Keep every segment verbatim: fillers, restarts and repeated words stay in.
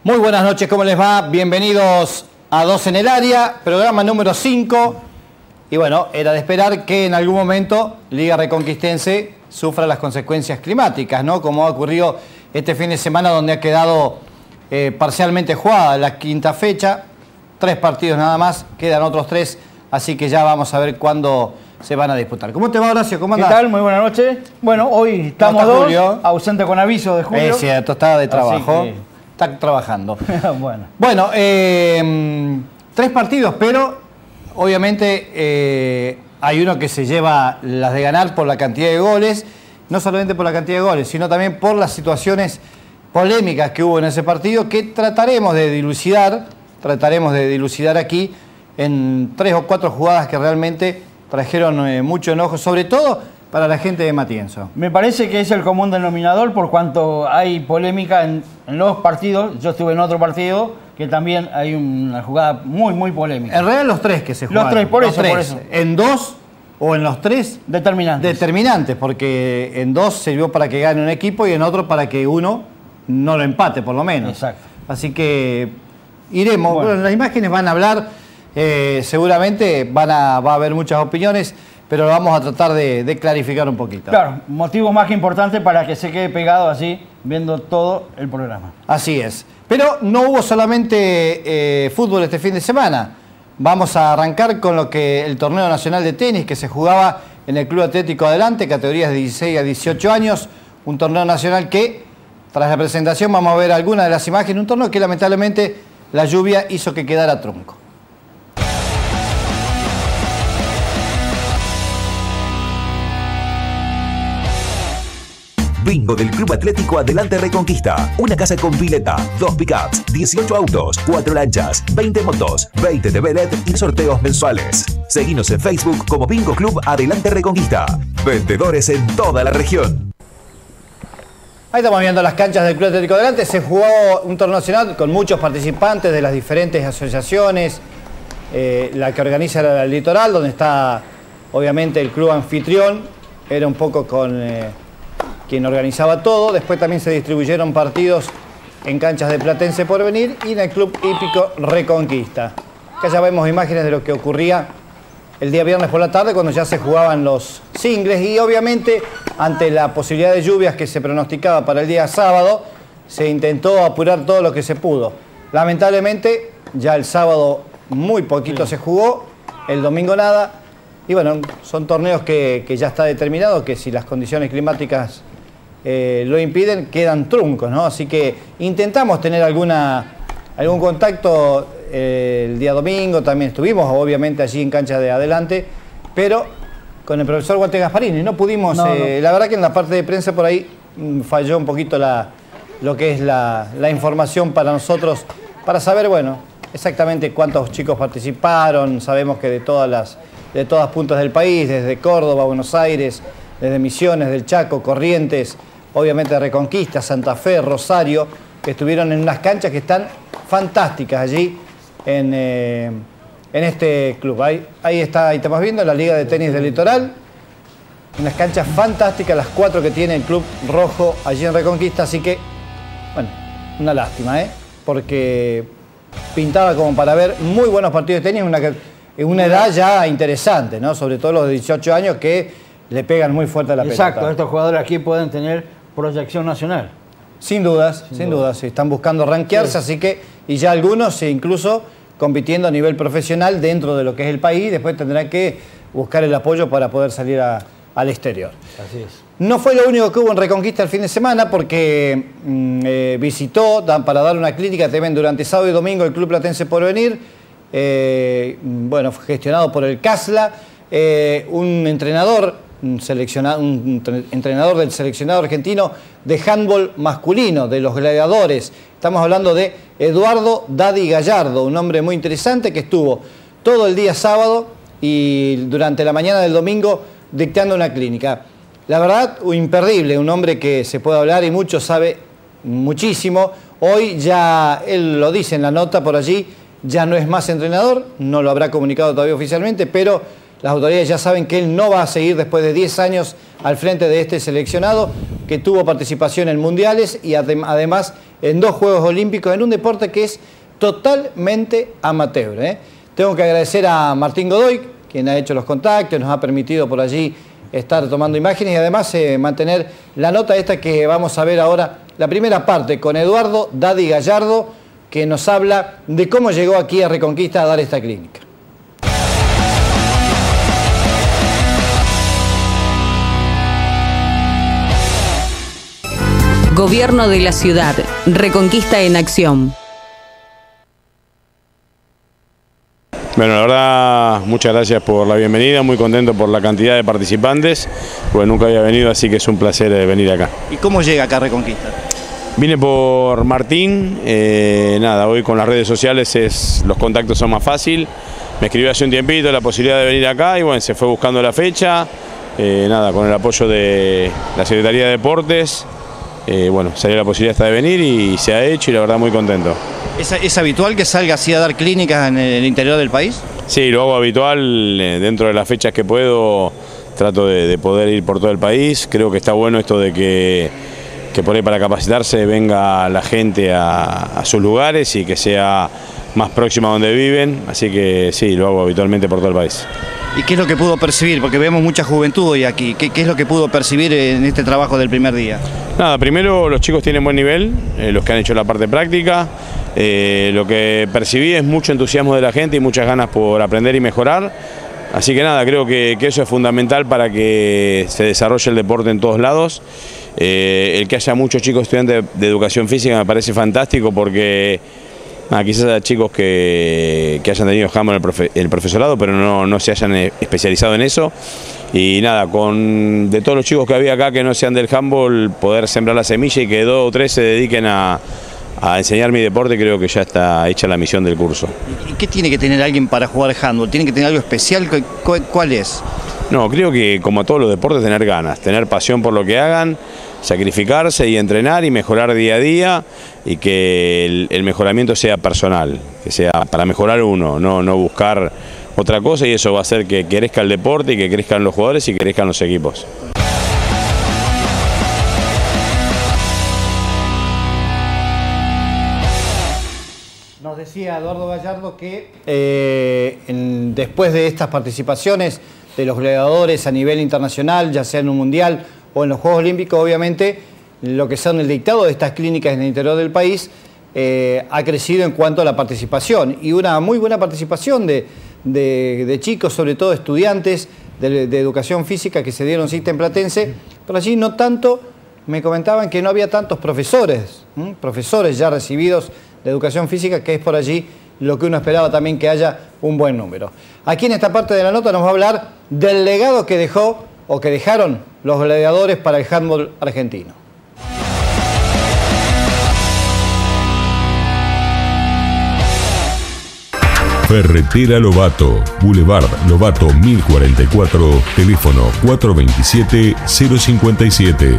Muy buenas noches, ¿cómo les va? Bienvenidos a Dos en el Área, programa número cinco. Y bueno, era de esperar que en algún momento Liga Reconquistense sufra las consecuencias climáticas, ¿no? Como ha ocurrido este fin de semana, donde ha quedado eh, parcialmente jugada la quinta fecha. Tres partidos nada más, quedan otros tres, así que ya vamos a ver cuándo se van a disputar. ¿Cómo te va, Horacio? ¿Cómo andás? ¿Qué tal? Muy buenas noches. Bueno, hoy estamos dos, Julio? ausente con aviso de Julio. Es cierto, estaba de trabajo. Que... Está trabajando. Bueno, bueno eh, tres partidos, pero obviamente eh, hay uno que se lleva las de ganar por la cantidad de goles, no solamente por la cantidad de goles, sino también por las situaciones polémicas que hubo en ese partido, que trataremos de dilucidar, trataremos de dilucidar aquí en tres o cuatro jugadas que realmente trajeron eh, mucho enojo, sobre todo para la gente de Matienzo. Me parece que es el común denominador por cuanto hay polémica en, en los partidos. Yo estuve en otro partido que también hay una jugada muy, muy polémica. En realidad los tres que se jugaron. Los tres, por, los eso, tres. por eso. En dos o en los tres. Determinantes. Determinantes, porque en dos sirvió para que gane un equipo y en otro para que uno no lo empate, por lo menos. Exacto. Así que iremos. Bueno, bueno, las imágenes van a hablar, eh, seguramente van a, va a haber muchas opiniones, pero vamos a tratar de, de clarificar un poquito. Claro, motivo más que importante para que se quede pegado así, viendo todo el programa. Así es. Pero no hubo solamente eh, fútbol este fin de semana. Vamos a arrancar con lo que el torneo nacional de tenis que se jugaba en el Club Atlético Adelante, categorías de dieciséis a dieciocho años. Un torneo nacional que, tras la presentación, vamos a ver algunas de las imágenes. Un torneo que lamentablemente la lluvia hizo que quedara trunco. Bingo del Club Atlético Adelante Reconquista. Una casa con pileta, dos pickups, dieciocho autos, cuatro lanchas, veinte motos, veinte de T V L E D y sorteos mensuales. Seguinos en Facebook como Bingo Club Adelante Reconquista. Vendedores en toda la región. Ahí estamos viendo las canchas del Club Atlético Adelante. Se jugó un torneo nacional con muchos participantes de las diferentes asociaciones. Eh, la que organiza era el Litoral, donde está obviamente el club anfitrión. Era un poco con... Eh, quien organizaba todo. Después también se distribuyeron partidos en canchas de Platense Porvenir y en el Club Hípico Reconquista. Acá ya vemos imágenes de lo que ocurría el día viernes por la tarde cuando ya se jugaban los singles y obviamente ante la posibilidad de lluvias que se pronosticaba para el día sábado se intentó apurar todo lo que se pudo. Lamentablemente ya el sábado muy poquito se jugó, el domingo nada y bueno, son torneos que, que ya está determinado que si las condiciones climáticas Eh, lo impiden, quedan truncos, ¿no? Así que intentamos tener alguna, algún contacto eh, el día domingo, también estuvimos obviamente allí en cancha de Adelante, pero con el profesor Walter Gasparini no pudimos, no, eh, no. La verdad que en la parte de prensa por ahí mmm, falló un poquito la, lo que es la, la información para nosotros, para saber, bueno, exactamente cuántos chicos participaron. Sabemos que de todas las, de todas puntas del país, desde Córdoba, Buenos Aires, desde Misiones, del Chaco, Corrientes, obviamente Reconquista, Santa Fe, Rosario, que estuvieron en unas canchas que están fantásticas allí en, eh, en este club. Ahí, ahí está, ahí estamos viendo la Liga de Tenis del Litoral, unas canchas fantásticas, las cuatro que tiene el Club Rojo allí en Reconquista, así que, bueno, una lástima, ¿eh? Porque pintaba como para ver muy buenos partidos de tenis en una, en una edad ya interesante, ¿no? Sobre todo los de dieciocho años que le pegan muy fuerte a la pelota. Exacto, estos jugadores aquí pueden tener proyección nacional. Sin dudas, sin, sin dudas, dudas. Están buscando rankearse, sí. Así que, y ya algunos incluso compitiendo a nivel profesional dentro de lo que es el país, después tendrán que buscar el apoyo para poder salir a, al exterior. Así es. No fue lo único que hubo en Reconquista el fin de semana, porque mmm, eh, visitó dan, para dar una clínica también durante sábado y domingo el Club Platense Porvenir, eh, bueno, gestionado por el CASLA, eh, un entrenador Un, un entrenador del seleccionado argentino de handball masculino, de los gladiadores. Estamos hablando de Eduardo Daddy Gallardo, un hombre muy interesante que estuvo todo el día sábado y durante la mañana del domingo dictando una clínica. La verdad, imperdible, un hombre que se puede hablar y mucho sabe muchísimo. Hoy ya, él lo dice en la nota por allí, ya no es más entrenador, no lo habrá comunicado todavía oficialmente, pero Las autoridades ya saben que él no va a seguir después de diez años al frente de este seleccionado, que tuvo participación en mundiales y adem además en dos Juegos Olímpicos, en un deporte que es totalmente amateur, ¿eh? Tengo que agradecer a Martín Godoy, quien ha hecho los contactos, nos ha permitido por allí estar tomando imágenes y además eh, mantener la nota esta que vamos a ver ahora, la primera parte, con Eduardo Daddy Gallardo, que nos habla de cómo llegó aquí a Reconquista a dar esta clínica. Gobierno de la Ciudad. Reconquista en acción. Bueno, la verdad, muchas gracias por la bienvenida, muy contento por la cantidad de participantes, pues nunca había venido, así que es un placer venir acá. ¿Y cómo llega acá a Reconquista? Vine por Martín, eh, nada, hoy con las redes sociales es, los contactos son más fácil, me escribió hace un tiempito la posibilidad de venir acá y bueno, se fue buscando la fecha, eh, nada, con el apoyo de la Secretaría de Deportes. Eh, bueno, salió la posibilidad esta de venir y se ha hecho y la verdad muy contento. ¿Es, es habitual que salga así a dar clínicas en el interior del país? Sí, lo hago habitual, eh, dentro de las fechas que puedo, trato de, de poder ir por todo el país. Creo que está bueno esto de que, que por ahí para capacitarse venga la gente a, a sus lugares y que sea más próxima a donde viven, así que sí, lo hago habitualmente por todo el país. ¿Y qué es lo que pudo percibir? Porque vemos mucha juventud hoy aquí. ¿Qué, qué es lo que pudo percibir en este trabajo del primer día? Nada, primero los chicos tienen buen nivel, eh, los que han hecho la parte práctica. Eh, lo que percibí es mucho entusiasmo de la gente y muchas ganas por aprender y mejorar. Así que nada, creo que, que eso es fundamental para que se desarrolle el deporte en todos lados. Eh, el que haya muchos chicos estudiantes de, de educación física me parece fantástico porque... Ah, quizás haya chicos que, que hayan tenido handball en el, profe, el profesorado, pero no, no se hayan especializado en eso. Y nada, con de todos los chicos que había acá que no sean del handball, poder sembrar la semilla y que dos o tres se dediquen a, a enseñar mi deporte, creo que ya está hecha la misión del curso. ¿Y qué tiene que tener alguien para jugar handball? ¿Tiene que tener algo especial? ¿Cuál es? No, creo que como a todos los deportes, tener ganas, tener pasión por lo que hagan, sacrificarse y entrenar y mejorar día a día y que el, el mejoramiento sea personal, que sea para mejorar uno, no, no buscar otra cosa, y eso va a hacer que crezca el deporte y que crezcan los jugadores y que crezcan los equipos. Nos decía Eduardo Gallardo que eh, en, después de estas participaciones de los gladiadores a nivel internacional, ya sea en un mundial o en los Juegos Olímpicos, obviamente, lo que son el dictado de estas clínicas en el interior del país eh, ha crecido en cuanto a la participación, y una muy buena participación de, de, de chicos, sobre todo estudiantes de, de educación física que se dieron cita en Platense, pero allí no tanto, me comentaban que no había tantos profesores, ¿m? profesores ya recibidos de educación física, que es por allí lo que uno esperaba también, que haya un buen número. Aquí en esta parte de la nota nos va a hablar del legado que dejó o que dejaron los gladiadores para el handball argentino. Ferretera Lobato, Boulevard Lobato mil cuarenta y cuatro, teléfono cuatro veintisiete cero cincuenta y siete.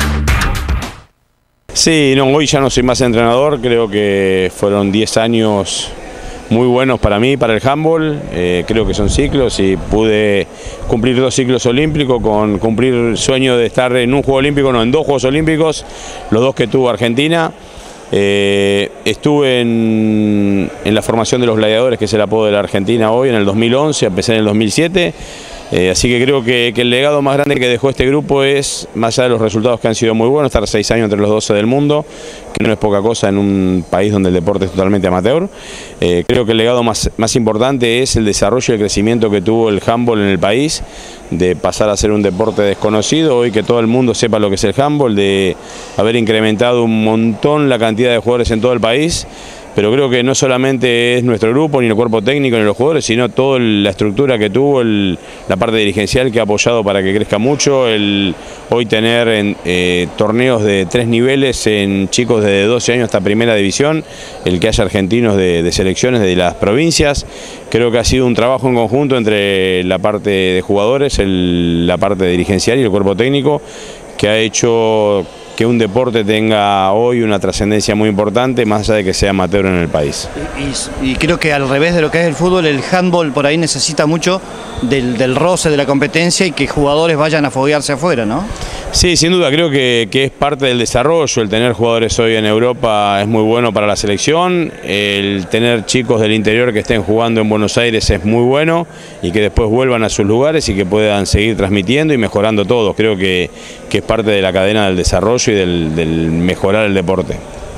Sí, no, hoy ya no soy más entrenador, creo que fueron diez años muy buenos para mí, para el handball, eh, creo que son ciclos y pude cumplir dos ciclos olímpicos, con cumplir el sueño de estar en un Juego Olímpico, no, en dos Juegos Olímpicos, los dos que tuvo Argentina. Eh, estuve en, en la formación de los gladiadores, que es el apodo de la Argentina hoy, en el dos mil once, empecé en el dos mil siete. Eh, así que creo que, que el legado más grande que dejó este grupo es, más allá de los resultados que han sido muy buenos, estar seis años entre los doce del mundo, que no es poca cosa en un país donde el deporte es totalmente amateur. Eh, creo que el legado más, más importante es el desarrollo y el crecimiento que tuvo el handball en el país, de pasar a ser un deporte desconocido, hoy que todo el mundo sepa lo que es el handball, de haber incrementado un montón la cantidad de jugadores en todo el país. Pero creo que no solamente es nuestro grupo, ni el cuerpo técnico, ni los jugadores, sino toda la estructura que tuvo, el, la parte dirigencial que ha apoyado para que crezca mucho, el hoy tener en, eh, torneos de tres niveles en chicos de doce años hasta primera división, el que haya argentinos de, de selecciones de las provincias. Creo que ha sido un trabajo en conjunto entre la parte de jugadores, el, la parte dirigencial y el cuerpo técnico, que ha hecho que un deporte tenga hoy una trascendencia muy importante, más allá de que sea amateur en el país. Y, y creo que al revés de lo que es el fútbol, el handball por ahí necesita mucho del, del roce de la competencia y que jugadores vayan a foguearse afuera, ¿no? Sí, sin duda, creo que, que es parte del desarrollo. El tener jugadores hoy en Europa es muy bueno para la selección, el tener chicos del interior que estén jugando en Buenos Aires es muy bueno y que después vuelvan a sus lugares y que puedan seguir transmitiendo y mejorando todos. Creo que, que es parte de la cadena del desarrollo y del, del mejorar el deporte.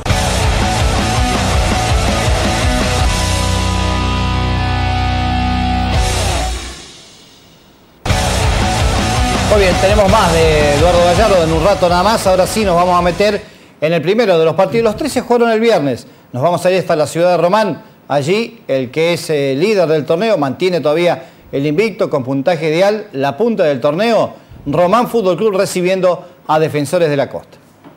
Muy bien, tenemos más de Eduardo Gallardo en un rato nada más. Ahora sí nos vamos a meter en el primero de los partidos. Los tres se jugaron el viernes. Nos vamos a ir hasta la ciudad de Román. Allí el que es el líder del torneo mantiene todavía el invicto con puntaje ideal. La punta del torneo, Román Fútbol Club recibiendo a Defensores de la Costa.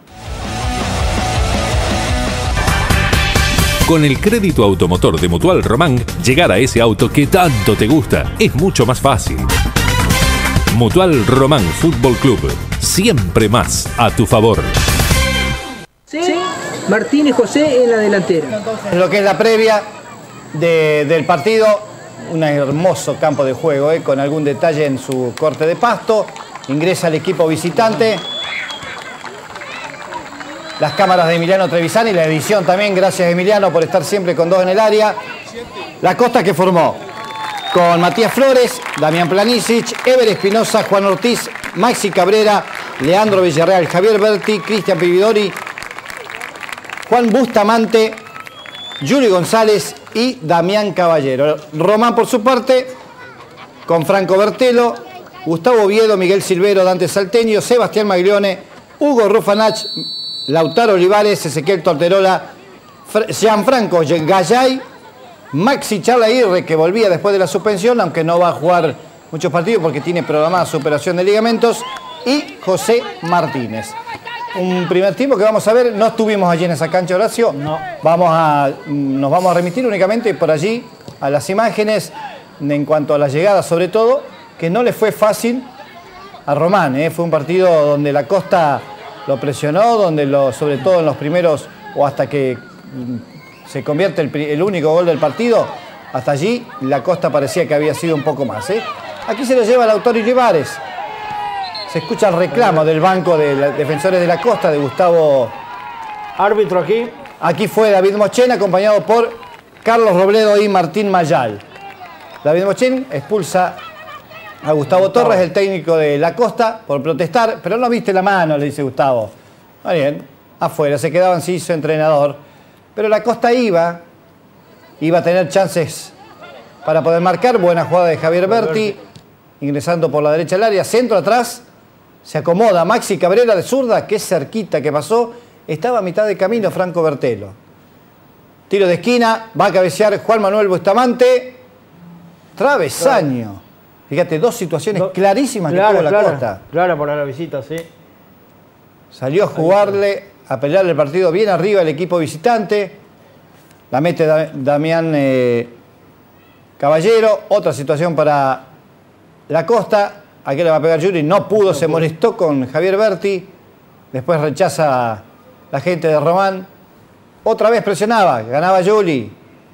Con el crédito automotor de Mutual Román, llegar a ese auto que tanto te gusta es mucho más fácil. Mutual Román Fútbol Club, siempre más a tu favor. Sí, Martínez José en la delantera. Entonces, lo que es la previa de, del partido, un hermoso campo de juego, eh, con algún detalle en su corte de pasto. Ingresa el equipo visitante. Las cámaras de Emiliano Trevisani, la edición también, gracias Emiliano por estar siempre con dos en el área. La Costa que formó con Matías Flores, Damián Planisic, Ever Espinosa, Juan Ortiz, Maxi Cabrera, Leandro Villarreal, Javier Berti, Cristian Pividori, Juan Bustamante, Yuri González y Damián Caballero. Román por su parte, con Franco Bertelo, Gustavo Oviedo, Miguel Silvero, Dante Salteño, Sebastián Maglione, Hugo Rufanach, Lautaro Olivares, Ezequiel Torterola, Gianfranco Gallay, Maxi Charlaguirre, que volvía después de la suspensión, aunque no va a jugar muchos partidos porque tiene programada su operación de ligamentos, y José Martínez. Un primer tiempo que vamos a ver, no estuvimos allí en esa cancha, Horacio. No. Vamos a, nos vamos a remitir únicamente por allí a las imágenes en cuanto a la llegada, sobre todo, que no le fue fácil a Román. ¿eh? Fue un partido donde la Costa lo presionó, donde lo, sobre todo en los primeros, o hasta que se convierte el, el único gol del partido, hasta allí la Costa parecía que había sido un poco más. ¿eh? Aquí se lo lleva Lautaro Olivares. Se escucha el reclamo del banco de los Defensores de la Costa, de Gustavo. Árbitro aquí. Aquí fue David Mochen, acompañado por Carlos Robledo y Martín Mayal. David Mochen expulsa a Gustavo Torres, el técnico de la Costa, por protestar, pero no viste la mano, le dice Gustavo. Muy bien, afuera, se quedaba en sí su entrenador. Pero la Costa iba, iba a tener chances para poder marcar. Buena jugada de Javier Berti, ingresando por la derecha del área, centro atrás, se acomoda Maxi Cabrera de zurda, que cerquita que pasó, estaba a mitad de camino Franco Bertelo. Tiro de esquina, va a cabecear Juan Manuel Bustamante, travesaño. Fíjate, dos situaciones no, clarísimas clara, que tuvo la clara, Costa. Clara para la visita, sí. Salió a jugarle, a pelear el partido bien arriba el equipo visitante. La mete Damián eh, Caballero. Otra situación para la Costa. Aquí le va a pegar Yuri. No pudo, se molestó con Javier Berti. Después rechaza la gente de Román. Otra vez presionaba. Ganaba Yuri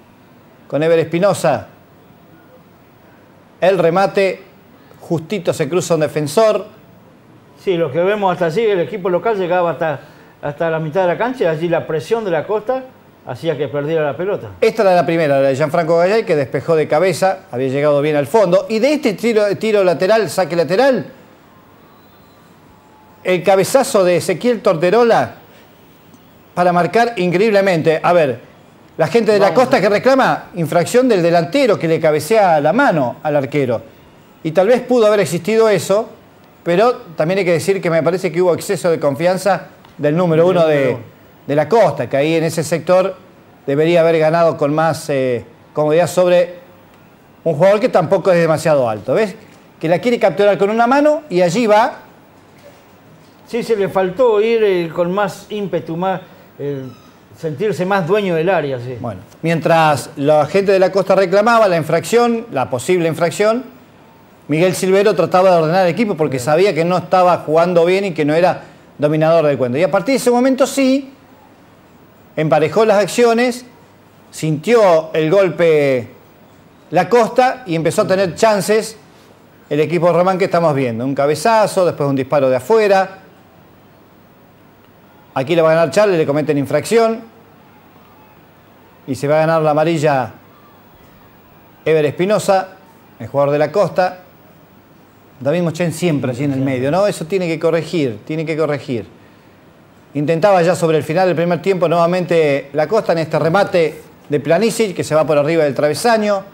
con Ever Espinosa. El remate. Justito se cruza un defensor. Sí, lo que vemos hasta allí, el equipo local llegaba hasta, hasta la mitad de la cancha, allí la presión de la Costa hacía que perdiera la pelota. Esta era la primera, la de Gianfranco Gallay, que despejó de cabeza, había llegado bien al fondo. Y de este tiro, tiro lateral, saque lateral, el cabezazo de Ezequiel Torterola para marcar increíblemente. A ver, la gente de la Costa que reclama infracción del delantero que le cabecea la mano al arquero. Y tal vez pudo haber existido eso, pero también hay que decir que me parece que hubo exceso de confianza del número uno de, de la Costa, que ahí en ese sector debería haber ganado con más eh, comodidad sobre un jugador que tampoco es demasiado alto. ¿Ves? Que la quiere capturar con una mano y allí va. Sí, se le faltó ir eh, con más ímpetu, más, eh, sentirse más dueño del área. Sí. Bueno, mientras la gente de la Costa reclamaba la infracción, la posible infracción, Miguel Silvero trataba de ordenar el equipo porque sabía que no estaba jugando bien y que no era dominador del cuento. Y a partir de ese momento sí, emparejó las acciones, sintió el golpe la Costa y empezó a tener chances el equipo de Román que estamos viendo. Un cabezazo, después un disparo de afuera. Aquí le va a ganar Charlie, le cometen infracción. Y se va a ganar la amarilla Ever Espinosa, el jugador de la Costa. David Mochen siempre allí en el medio, ¿no? Eso tiene que corregir, tiene que corregir. Intentaba ya sobre el final del primer tiempo nuevamente la Costa en este remate de Planisic, que se va por arriba del travesaño.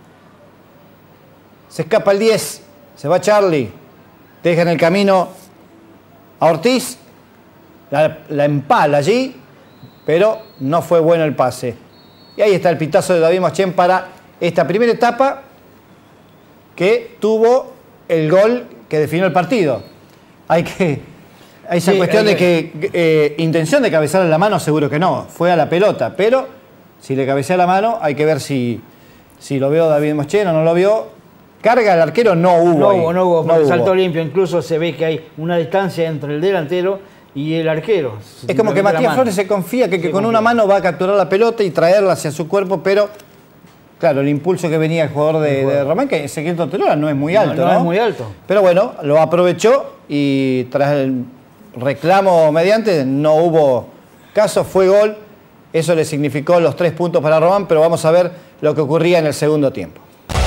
Se escapa el diez, se va Charlie, deja en el camino a Ortiz, la, la empala allí, pero no fue bueno el pase. Y ahí está el pitazo de David Mochen para esta primera etapa que tuvo el gol que definió el partido. Hay que... Hay esa sí, cuestión hay que... de que eh, intención de cabecear la mano seguro que no, fue a la pelota, pero si le cabecea la mano hay que ver si, si lo vio David Mochen o no lo vio. Carga al arquero no hubo. No hubo, no hubo, no hubo. Salto limpio, incluso se ve que hay una distancia entre el delantero y el arquero. Es como que Matías Flores se confía que, que con confía. una mano va a capturar la pelota y traerla hacia su cuerpo, pero claro, el impulso que venía el jugador de, de Román, que Ezequiel Torterola no es muy alto, ¿no? No, no es muy alto. Pero bueno, lo aprovechó y tras el reclamo mediante no hubo caso, fue gol. Eso le significó los tres puntos para Román, pero vamos a ver lo que ocurría en el segundo tiempo.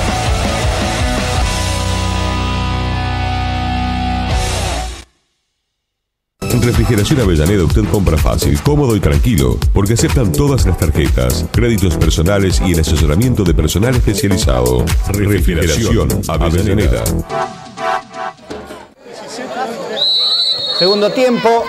En Refrigeración Avellaneda usted compra fácil, cómodo y tranquilo, porque aceptan todas las tarjetas, créditos personales y el asesoramiento de personal especializado. Refrigeración Avellaneda. Segundo tiempo.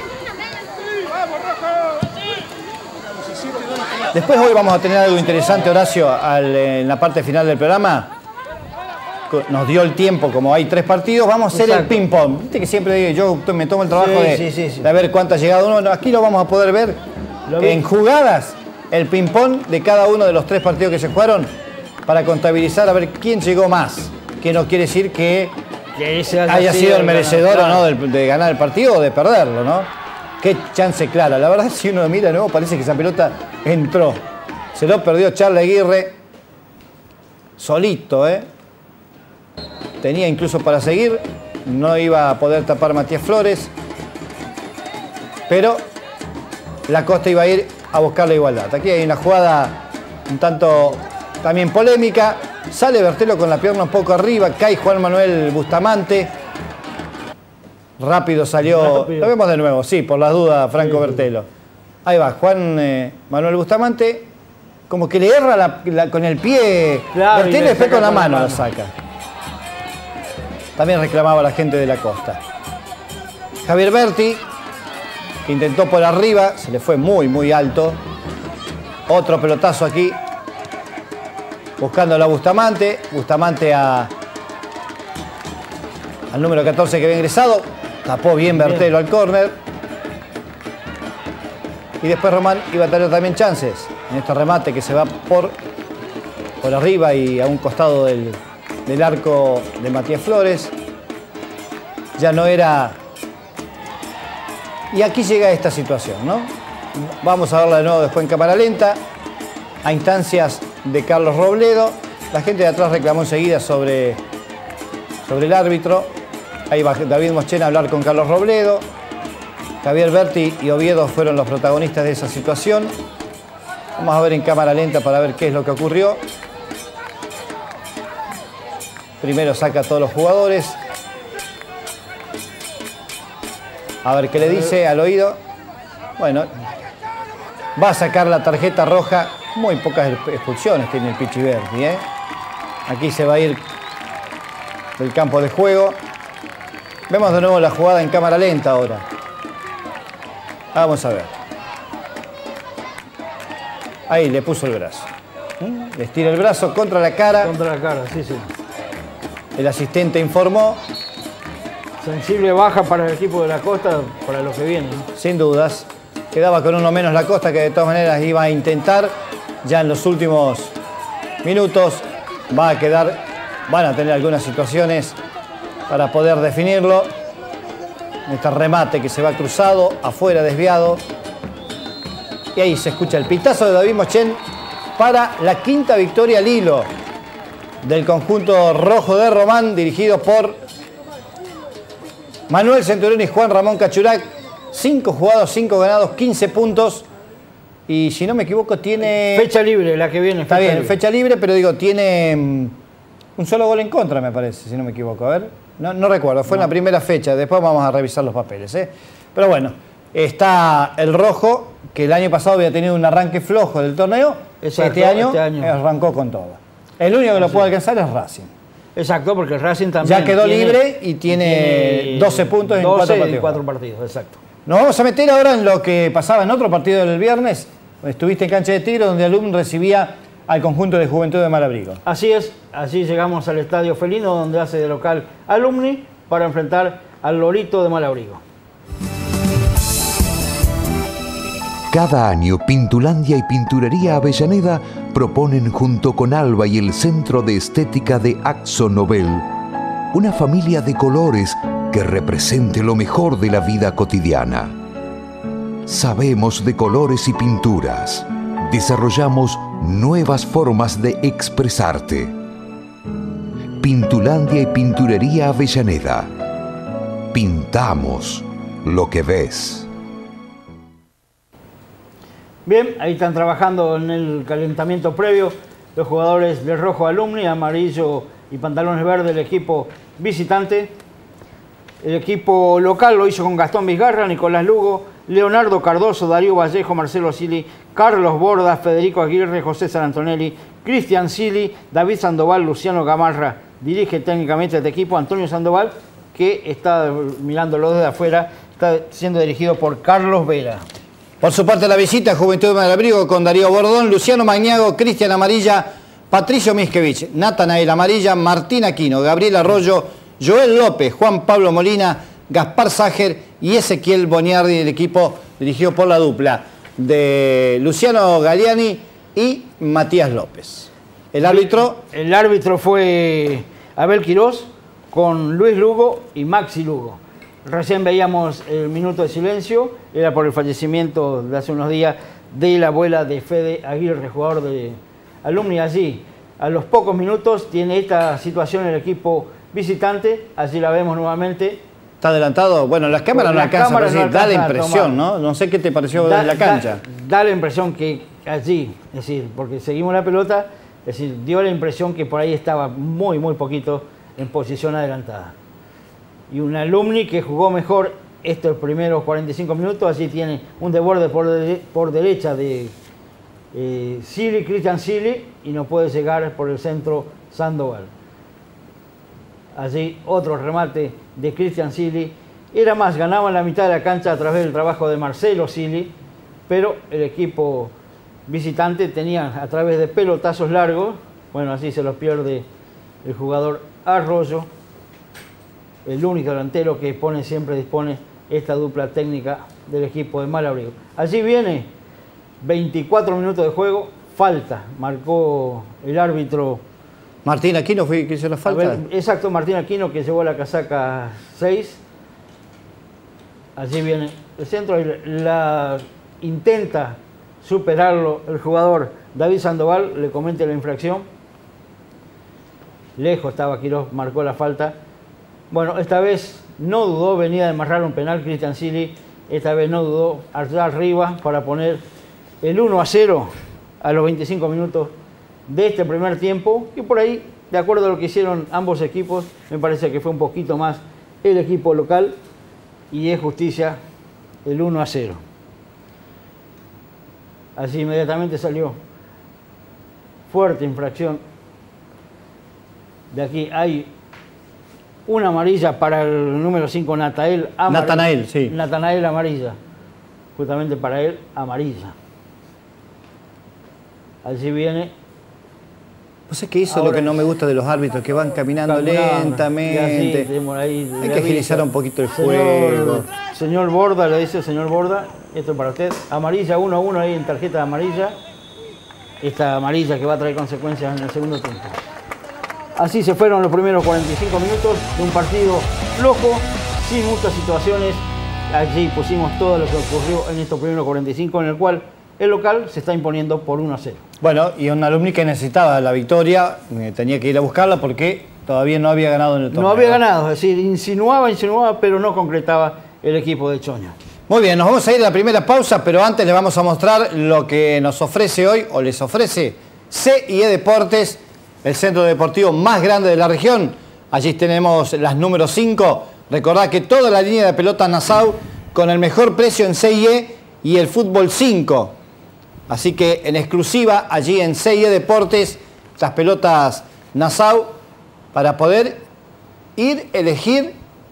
Después hoy vamos a tener algo interesante, Horacio, al, en la parte final del programa. Nos dio el tiempo, como hay tres partidos, vamos a hacer Exacto. el ping-pong. Viste que siempre digo, yo me tomo el trabajo sí, de, sí, sí, sí. de ver cuánto ha llegado uno. Aquí lo vamos a poder ver en jugadas, el ping-pong de cada uno de los tres partidos que se jugaron para contabilizar a ver quién llegó más. Que no quiere decir que, que haya, haya sido el merecedor o no de, de ganar el partido o de perderlo, ¿no? Qué chance clara. La verdad, si uno mira de nuevo, parece que esa pelota entró. Se lo perdió Charles Aguirre solito, ¿eh? Tenía incluso para seguir, no iba a poder tapar Matías Flores, pero la Costa iba a ir a buscar la igualdad. Aquí hay una jugada un tanto también polémica, sale Bertelo con la pierna un poco arriba, cae Juan Manuel Bustamante, rápido salió, rápido. Lo vemos de nuevo, sí, por las dudas Franco sí, Bertelo. Ahí va, Juan eh, Manuel Bustamante, como que le erra la, la, con el pie, claro, Bertelo y después con la mano la saca. También reclamaba la gente de la Costa. Javier Berti, que intentó por arriba, se le fue muy, muy alto. Otro pelotazo aquí, buscando a Bustamante. Bustamante a, al número catorce que había ingresado. Tapó bien Bertelo al córner. Y después Román iba a tener también chances en este remate que se va por, por arriba y a un costado del... del arco de Matías Flores. Ya no era... Y aquí llega esta situación, ¿no? Vamos a verla de nuevo después en cámara lenta. A instancias de Carlos Robledo. La gente de atrás reclamó enseguida sobre, sobre el árbitro. Ahí va David Mochen a hablar con Carlos Robledo. Javier Berti y Oviedo fueron los protagonistas de esa situación. Vamos a ver en cámara lenta para ver qué es lo que ocurrió. Primero saca a todos los jugadores. A ver qué le dice al oído. Bueno, va a sacar la tarjeta roja. Muy pocas expulsiones tiene el Pichi Berti, ¿eh? Aquí se va a ir del campo de juego. Vemos de nuevo la jugada en cámara lenta ahora. Vamos a ver. Ahí le puso el brazo. Le estira el brazo contra la cara. Contra la cara, sí, sí. El asistente informó. Sensible baja para el equipo de la Costa, para lo que viene, ¿no? Sin dudas. Quedaba con uno menos la Costa, que de todas maneras iba a intentar. Ya en los últimos minutos va a quedar, van a tener algunas situaciones para poder definirlo. Este remate que se va cruzado, afuera desviado. Y ahí se escucha el pitazo de David Mochen para la quinta victoria al hilo del conjunto rojo de Román, dirigido por Manuel Centurión y Juan Ramón Cachurac. cinco jugados, cinco ganados, quince puntos. Y si no me equivoco tiene... Fecha libre, la que viene. Está bien, libre. fecha libre, pero digo, tiene un solo gol en contra, me parece, si no me equivoco. A ver, no, no recuerdo, fue no. en la primera fecha, después vamos a revisar los papeles. ¿eh? Pero bueno, está el rojo, que el año pasado había tenido un arranque flojo del torneo. Exacto, este, año este año arrancó con todo. El único que lo puede alcanzar es Racing. Exacto, porque el Racing también ya quedó tiene, libre y tiene, tiene doce puntos en doce cuatro partidos. En cuatro partidos, exacto. Nos vamos a meter ahora en lo que pasaba en otro partido del viernes. Estuviste en Cancha de Tigre, donde Alum recibía al conjunto de Juventud de Malabrigo. Así es, así llegamos al Estadio Felino, donde hace de local Alumni, para enfrentar al Lorito de Malabrigo. Cada año, Pintulandia y Pinturería Avellaneda proponen junto con Alba y el Centro de Estética de Akzo Nobel una familia de colores que represente lo mejor de la vida cotidiana. Sabemos de colores y pinturas. Desarrollamos nuevas formas de expresarte. Pintulandia y Pinturería Avellaneda. Pintamos lo que ves. Bien, ahí están trabajando en el calentamiento previo los jugadores de rojo Alumni, amarillo y pantalones verdes del equipo visitante. El equipo local lo hizo con Gastón Vizgarra, Nicolás Lugo, Leonardo Cardoso, Darío Vallejo, Marcelo Sili, Carlos Borda, Federico Aguirre, José San Antonelli, Cristian Sili, David Sandoval, Luciano Gamarra. Dirige técnicamente este equipo Antonio Sandoval, que está mirándolo desde afuera, está siendo dirigido por Carlos Vera. Por su parte, la visita a Juventud de Malabrigo con Darío Bordón, Luciano Magnago, Cristian Amarilla, Patricio Miskevich, Natanael Amarilla, Martín Aquino, Gabriel Arroyo, Joel López, Juan Pablo Molina, Gaspar Ságer y Ezequiel Boniardi, del equipo dirigido por la dupla de Luciano Galiani y Matías López. El árbitro... El árbitro fue Abel Quirós con Luis Lugo y Maxi Lugo. Recién veíamos el minuto de silencio, era por el fallecimiento de hace unos días de la abuela de Fede Aguirre, jugador de Alumni. Allí, a los pocos minutos, tiene esta situación el equipo visitante, allí la vemos nuevamente. ¿Está adelantado? Bueno, las cámaras no alcanzan, pero sí, no da la impresión, ¿no? No sé qué te pareció da, en la cancha. Da, da la impresión que allí, es decir, porque seguimos la pelota, es decir, dio la impresión que por ahí estaba muy, muy poquito en posición adelantada. Y un Alumni que jugó mejor estos primeros cuarenta y cinco minutos, allí tiene un desborde por, de, por derecha de eh, Sili, Cristian Sili, y no puede llegar por el centro Sandoval. Allí otro remate de Cristian Sili. Era más, ganaban la mitad de la cancha a través del trabajo de Marcelo Sili, pero el equipo visitante tenía a través de pelotazos largos, bueno, así se los pierde el jugador Arroyo, el único delantero que pone, siempre dispone esta dupla técnica del equipo de Malabrigo. Allí viene veinticuatro minutos de juego, falta, marcó el árbitro. Martín Aquino fue que hizo la falta. Ver, exacto, Martín Aquino, que llevó la casaca seis. Allí viene el centro, la intenta superarlo el jugador David Sandoval, le comete la infracción. Lejos estaba Quirós, marcó la falta. Bueno, esta vez no dudó, venía de amarrar un penal Cristian Sili, esta vez no dudó, allá arriba para poner el uno a cero a los veinticinco minutos de este primer tiempo, y por ahí, de acuerdo a lo que hicieron ambos equipos, me parece que fue un poquito más el equipo local, y es justicia el uno a cero. Así inmediatamente salió fuerte infracción. De aquí hay una amarilla para el número cinco, Natanael. Natanael, sí. Natanael amarilla. Justamente para él, amarilla. Allí viene. No sé qué hizo. Ahora, lo que no me gusta de los árbitros, que van caminando lentamente. Así, ahí, hay que agilizar un poquito el señor, juego. Señor Borda, le dice señor Borda, esto es para usted. Amarilla, uno a uno ahí en tarjeta de amarilla. Esta amarilla que va a traer consecuencias en el segundo tiempo. Así se fueron los primeros cuarenta y cinco minutos de un partido flojo, sin muchas situaciones. Allí pusimos todo lo que ocurrió en estos primeros cuarenta y cinco, en el cual el local se está imponiendo por uno a cero. Bueno, y un alumni que necesitaba la victoria, eh, tenía que ir a buscarla porque todavía no había ganado en el torneo. No había ganado, es decir, insinuaba, insinuaba, pero no concretaba el equipo de Choña. Muy bien, nos vamos a ir a la primera pausa, pero antes les vamos a mostrar lo que nos ofrece hoy, o les ofrece C y E Deportes, el centro deportivo más grande de la región. Allí tenemos las número cinco. Recordad que toda la línea de pelotas Nassau con el mejor precio en C y E y el fútbol cinco. Así que en exclusiva allí en C y E Deportes, las pelotas Nassau para poder ir, elegir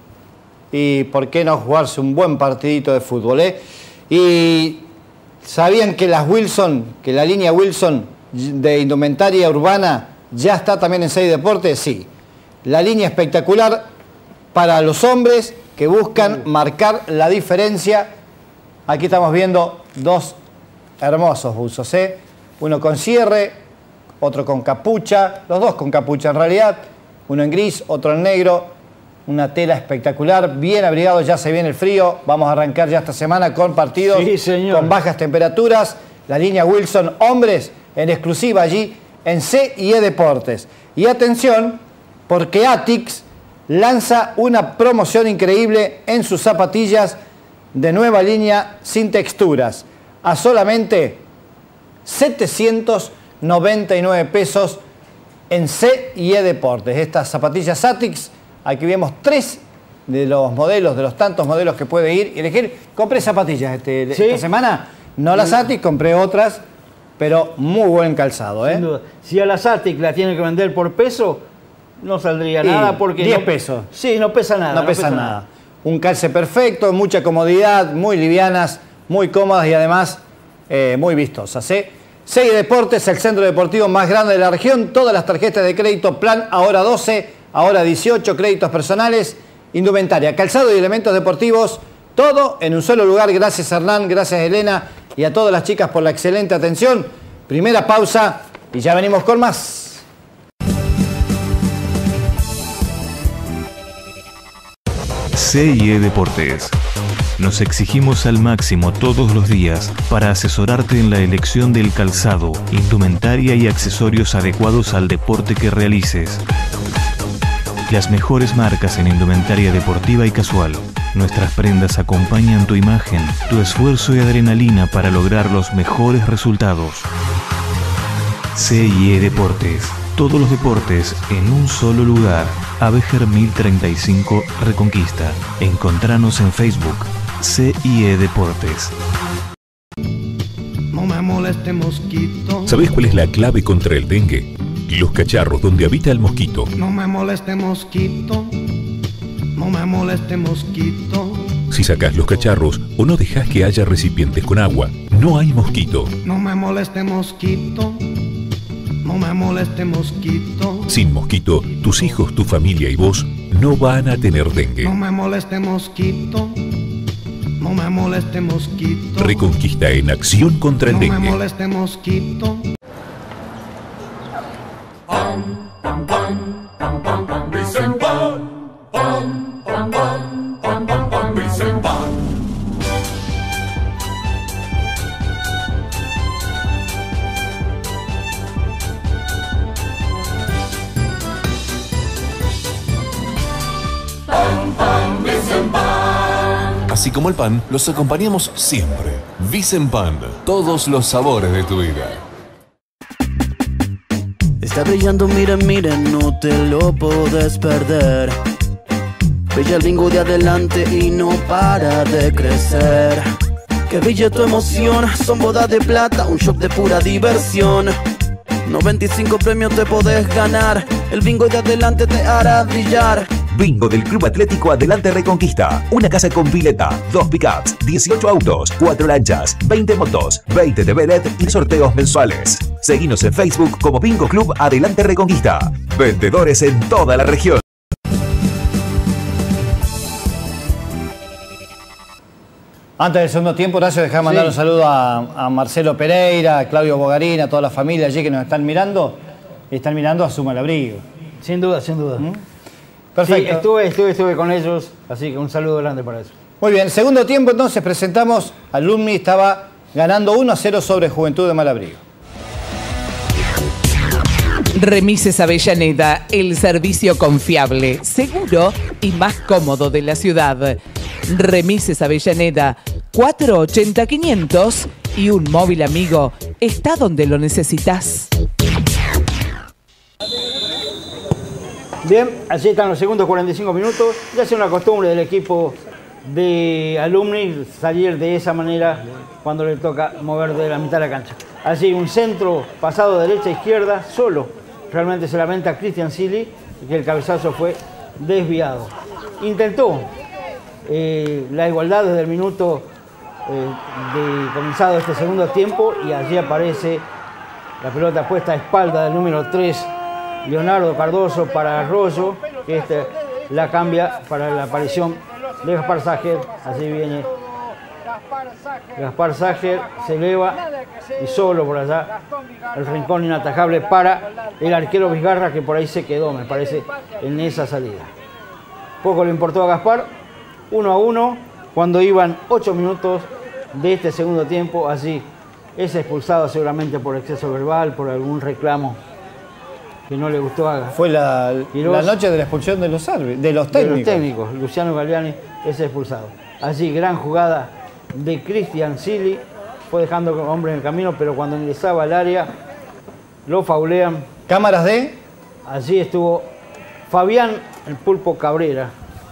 y por qué no jugarse un buen partidito de fútbol, ¿eh? Y sabían que las Wilson, que la línea Wilson de indumentaria urbana ya está también en C y E Deportes, sí. La línea espectacular para los hombres que buscan marcar la diferencia. Aquí estamos viendo dos hermosos buzos, ¿eh? Uno con cierre, otro con capucha, los dos con capucha en realidad, uno en gris, otro en negro, una tela espectacular, bien abrigado, ya se viene el frío, vamos a arrancar ya esta semana con partidos sí, señor. con bajas temperaturas, la línea Wilson hombres en exclusiva allí en C y E Deportes. Y atención, porque Atix lanza una promoción increíble en sus zapatillas de nueva línea sin texturas, a solamente setecientos noventa y nueve pesos en C y E Deportes. Estas zapatillas Atix, aquí vemos tres de los modelos, de los tantos modelos que puede ir y elegir. Compré zapatillas este, ¿Sí? esta semana, no las Atix, compré otras, pero muy buen calzado, ¿eh? Sin duda. Si a las Atix la tiene que vender por peso, no saldría Y nada porque... diez no, pesos. Sí, no pesa nada. No, no pesa, pesa nada. nada. Un calce perfecto, mucha comodidad, muy livianas, muy cómodas y además eh, muy vistosas, ¿eh? C y E Deportes, el centro deportivo más grande de la región. Todas las tarjetas de crédito, plan ahora doce, ahora dieciocho, créditos personales, indumentaria, calzado y elementos deportivos. Todo en un solo lugar. Gracias Hernán, gracias Elena y a todas las chicas por la excelente atención. Primera pausa y ya venimos con más. C y E Deportes. Nos exigimos al máximo todos los días para asesorarte en la elección del calzado, indumentaria y accesorios adecuados al deporte que realices. Las mejores marcas en indumentaria deportiva y casual. Nuestras prendas acompañan tu imagen, tu esfuerzo y adrenalina para lograr los mejores resultados. C y E Deportes. Todos los deportes en un solo lugar. Abejer mil treinta y cinco Reconquista. Encontranos en Facebook. C y E Deportes. No me moleste mosquito. ¿Sabés cuál es la clave contra el dengue? Los cacharros donde habita el mosquito. No me moleste mosquito. No me moleste mosquito. Si sacás los cacharros o no dejás que haya recipientes con agua, no hay mosquito. No me moleste mosquito. No me moleste mosquito. Sin mosquito, tus hijos, tu familia y vos no van a tener dengue. No me moleste mosquito. No me moleste mosquito. Reconquista en acción contra el no dengue. No me moleste mosquito. Pam, pam, pam, pam, pam, pam, dicen pam. Pam, pam, pam, pam, pam, pam, dicen pam. Pam, pam, dicen pam. Así como el pan, los acompañamos siempre. Vicen-Pan, todos los sabores de tu vida. Está brillando, mira, mira, no te lo puedes perder. Brilla el bingo de adelante y no para de crecer. Que brille tu emoción, son bodas de plata, un shock de pura diversión. noventa y cinco premios te podés ganar, el bingo de adelante te hará brillar. Bingo del Club Atlético Adelante Reconquista. Una casa con pileta, dos pickups, dieciocho autos, cuatro lanchas, veinte motos, veinte de Velet y sorteos mensuales. Seguinos en Facebook como Bingo Club Adelante Reconquista. Vendedores en toda la región. Antes del segundo tiempo, Horacio, dejá de mandar sí. un saludo a, a Marcelo Pereira, a Claudio Bogarín, a toda la familia allí que nos están mirando. Y están mirando a Suma el Abrigo. Sin duda, sin duda. ¿Mm? Perfecto. Sí, estuve, estuve, estuve con ellos, así que un saludo grande para eso. Muy bien, segundo tiempo entonces presentamos, Alumni estaba ganando uno a cero sobre Juventud de Malabrigo. Remises Avellaneda, el servicio confiable, seguro y más cómodo de la ciudad. Remises Avellaneda, cuatro ochenta quinientos y un móvil amigo está donde lo necesitas. Bien, allí están los segundos cuarenta y cinco minutos. Ya es una costumbre del equipo de Alumni salir de esa manera cuando le toca mover de la mitad de la cancha. Allí un centro pasado derecha a izquierda, solo. Realmente se lamenta Cristian Silly, que el cabezazo fue desviado. Intentó eh, la igualdad desde el minuto eh, de comenzado este segundo tiempo y allí aparece la pelota puesta a espalda del número tres, Leonardo Cardoso, para Arroyo, que este la cambia para la aparición de Gaspar Sager. Así viene Gaspar Sager, se eleva y solo por allá el rincón inatajable para el arquero Vizgarra, que por ahí se quedó, me parece, en esa salida. Poco le importó a Gaspar, uno a uno, cuando iban ocho minutos de este segundo tiempo. Así es expulsado seguramente por exceso verbal, por algún reclamo que no le gustó a Fue la, la noche de la expulsión de los, árbitros, de los técnicos. De los técnicos. Luciano Galliani es expulsado. Allí gran jugada de Cristian Silly, fue dejando hombre en el camino, pero cuando ingresaba al área lo faulean. ¿Cámaras de? Allí estuvo Fabián el Pulpo Cabrera.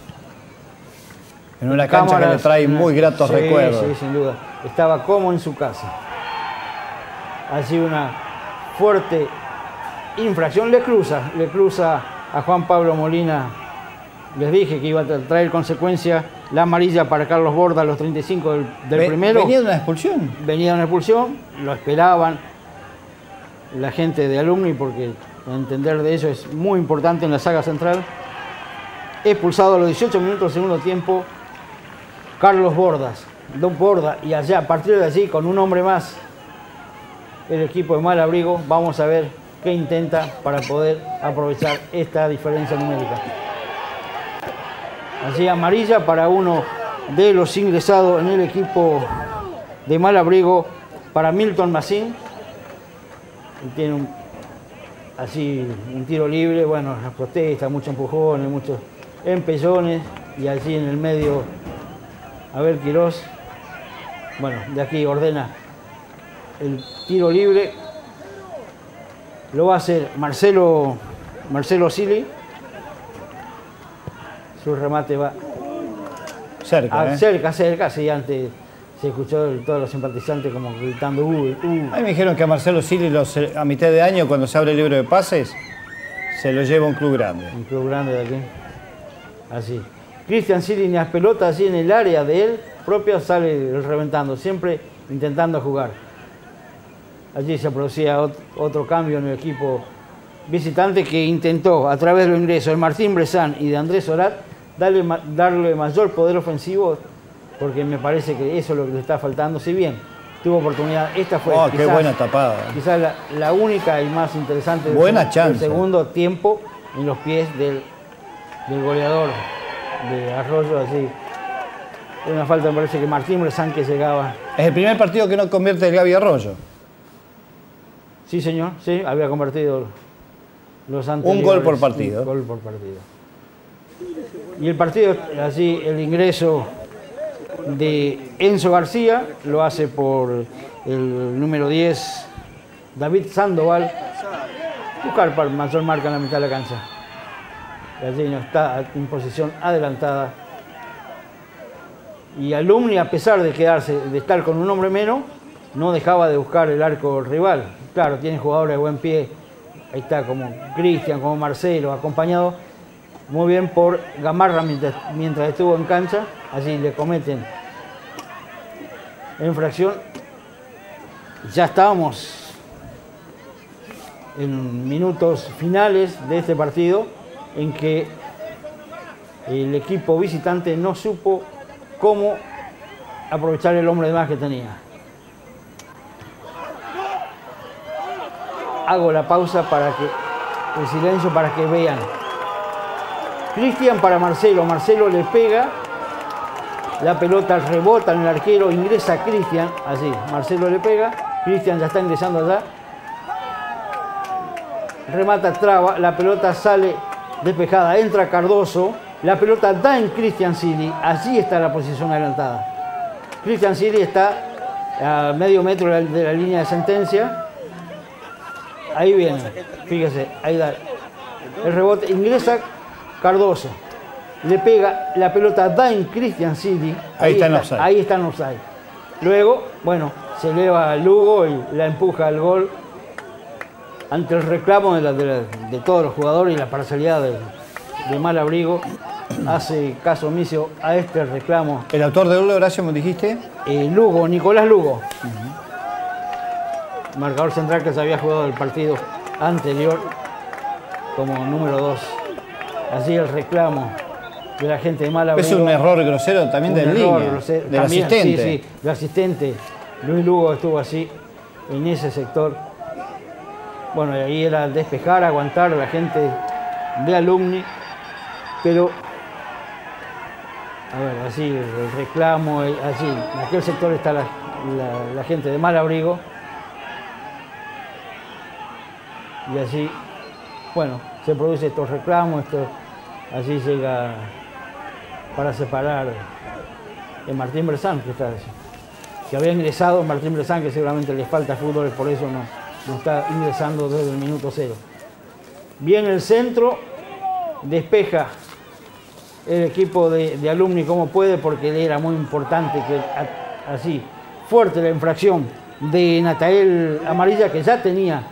En una cancha Cámaras, que le trae muy gratos sí, recuerdos. Sí, sin duda. Estaba como en su casa. Allí una fuerte infracción, le cruza, le cruza a Juan Pablo Molina. Les dije que iba a traer consecuencia la amarilla para Carlos Borda a los treinta y cinco del, del Ven, primero. ¿Venía de una expulsión? Venía de una expulsión, lo esperaban la gente de Alumni, porque entender de eso es muy importante en la saga central. Expulsado a los dieciocho minutos del segundo tiempo, Carlos Bordas, Don Borda, y allá, a partir de allí, con un hombre más, el equipo de Malabrigo, vamos a ver qué intenta para poder aprovechar esta diferencia numérica. Allí amarilla para uno de los ingresados en el equipo de Malabrigo, para Milton Massín. Tiene un, así un tiro libre, bueno, las protestas, muchos empujones, muchos empellones, y allí en el medio Abel Quirós, bueno, de aquí ordena el tiro libre. Lo va a hacer Marcelo, Marcelo Silly. Su remate va cerca, a, ¿eh? cerca, cerca, sí, antes se escuchó todos los simpatizantes como gritando uh, uh. A mí me dijeron que a Marcelo Silly los, a mitad de año, cuando se abre el libro de pases, se lo lleva un club grande. Un club grande de aquí. Así. Cristian Silly ni las pelotas así en el área de él propia sale reventando, siempre intentando jugar. Allí se producía otro cambio en el equipo visitante, que intentó a través de los ingresos de Martín Brezán y de Andrés Orat darle, darle mayor poder ofensivo, porque me parece que eso es lo que le está faltando. Si bien tuvo oportunidad, esta fue oh, quizás, qué buena tapada. quizás la, la única y más interesante del, buena del chance. segundo tiempo en los pies del, del goleador de Arroyo. Así una falta, me parece que Martín Brezán, que llegaba. Es el primer partido que no convierte el Gaby Arroyo. Sí, señor, sí, había convertido los anteriores. Un gol por partido. Un gol por partido. Y el partido, así, el ingreso de Enzo García lo hace por el número diez, David Sandoval. Buscar para mayor marca en la mitad de la cancha. Gallino está en posición adelantada. Y Alumni, a pesar de quedarse, de estar con un hombre menos, no dejaba de buscar el arco rival. Claro, tiene jugadores de buen pie. Ahí está, como Cristian, como Marcelo, acompañado muy bien por Gamarra mientras, mientras estuvo en cancha. Allí le cometen infracción. Ya estábamos en minutos finales de este partido, en que el equipo visitante no supo cómo aprovechar el hombre de más que tenía. Hago la pausa para que, el silencio, para que vean Cristian para Marcelo, Marcelo le pega, la pelota rebota en el arquero, ingresa Cristian, así, Marcelo le pega, Cristian ya está ingresando allá, remata, traba, la pelota sale despejada, entra Cardoso, la pelota da en Cristian Sili, allí está la posición adelantada. Cristian Sili está a medio metro de la, de la línea de sentencia, ahí viene, fíjese, ahí da el rebote, ingresa Cardoso, le pega, la pelota da en Cristian Sili, ahí, ahí está en offside. Ahí está en offside. Luego, bueno, se eleva Lugo y la empuja al gol ante el reclamo de, la, de, la, de todos los jugadores y la parcialidad de, de Malabrigo. Hace caso omiso a este reclamo. ¿El autor de gol, Horacio, me dijiste? Eh, Lugo, Nicolás Lugo. Uh-huh. Marcador central que se había jugado el partido anterior como número dos. Así el reclamo de la gente de Malabrigo. Es un error grosero también del línea, grosero, del también, asistente. Sí, sí, el asistente. Luis Lugo estuvo así, en ese sector. Bueno, y ahí era despejar, aguantar a la gente de Alumni. Pero, a ver, así el reclamo, así, en aquel sector está la, la, la gente de Malabrigo. Y así, bueno, se producen estos reclamos, esto, así llega para separar a Martín Bressan, que, está, que había ingresado Martín Bressan, que seguramente le falta fútbol, por eso no, no está ingresando desde el minuto cero. Bien el centro, despeja el equipo de, de Alumni como puede, porque le era muy importante que a, así, fuerte la infracción de Natael Amarilla, que ya tenía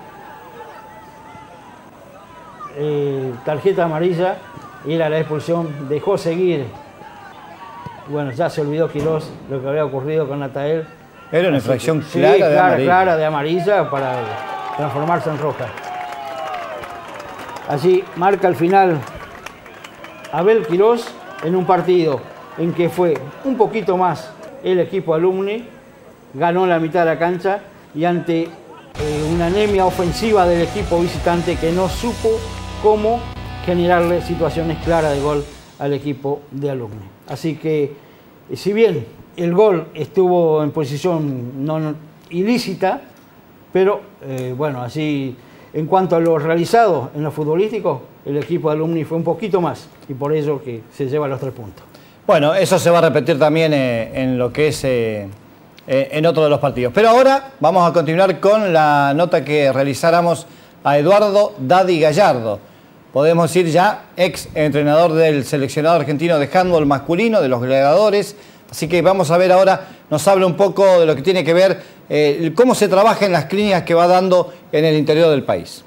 eh, tarjeta amarilla, era la expulsión, dejó seguir. Bueno, ya se olvidó Quirós lo que había ocurrido con Natael. Era una infracción sí, clara, clara, de amarilla. clara de amarilla para transformarse en roja. Allí marca al final Abel Quirós en un partido en que fue un poquito más el equipo Alumni, ganó la mitad de la cancha y ante eh, una anemia ofensiva del equipo visitante que no supo cómo generarle situaciones claras de gol al equipo de Alumni. Así que, eh, si bien el gol estuvo en posición no, no ilícita, pero eh, bueno, así en cuanto a lo realizado en lo futbolístico, el equipo de Alumni fue un poquito más y por ello que se lleva los tres puntos. Bueno, eso se va a repetir también eh, en lo que es eh, eh, en otro de los partidos. Pero ahora vamos a continuar con la nota que realizáramos a Eduardo Daddy Gallardo. Podemos decir ya ex entrenador del seleccionado argentino de handball masculino, de los Gladiadores. Así que vamos a ver ahora, nos habla un poco de lo que tiene que ver, eh, cómo se trabaja en las clínicas que va dando en el interior del país.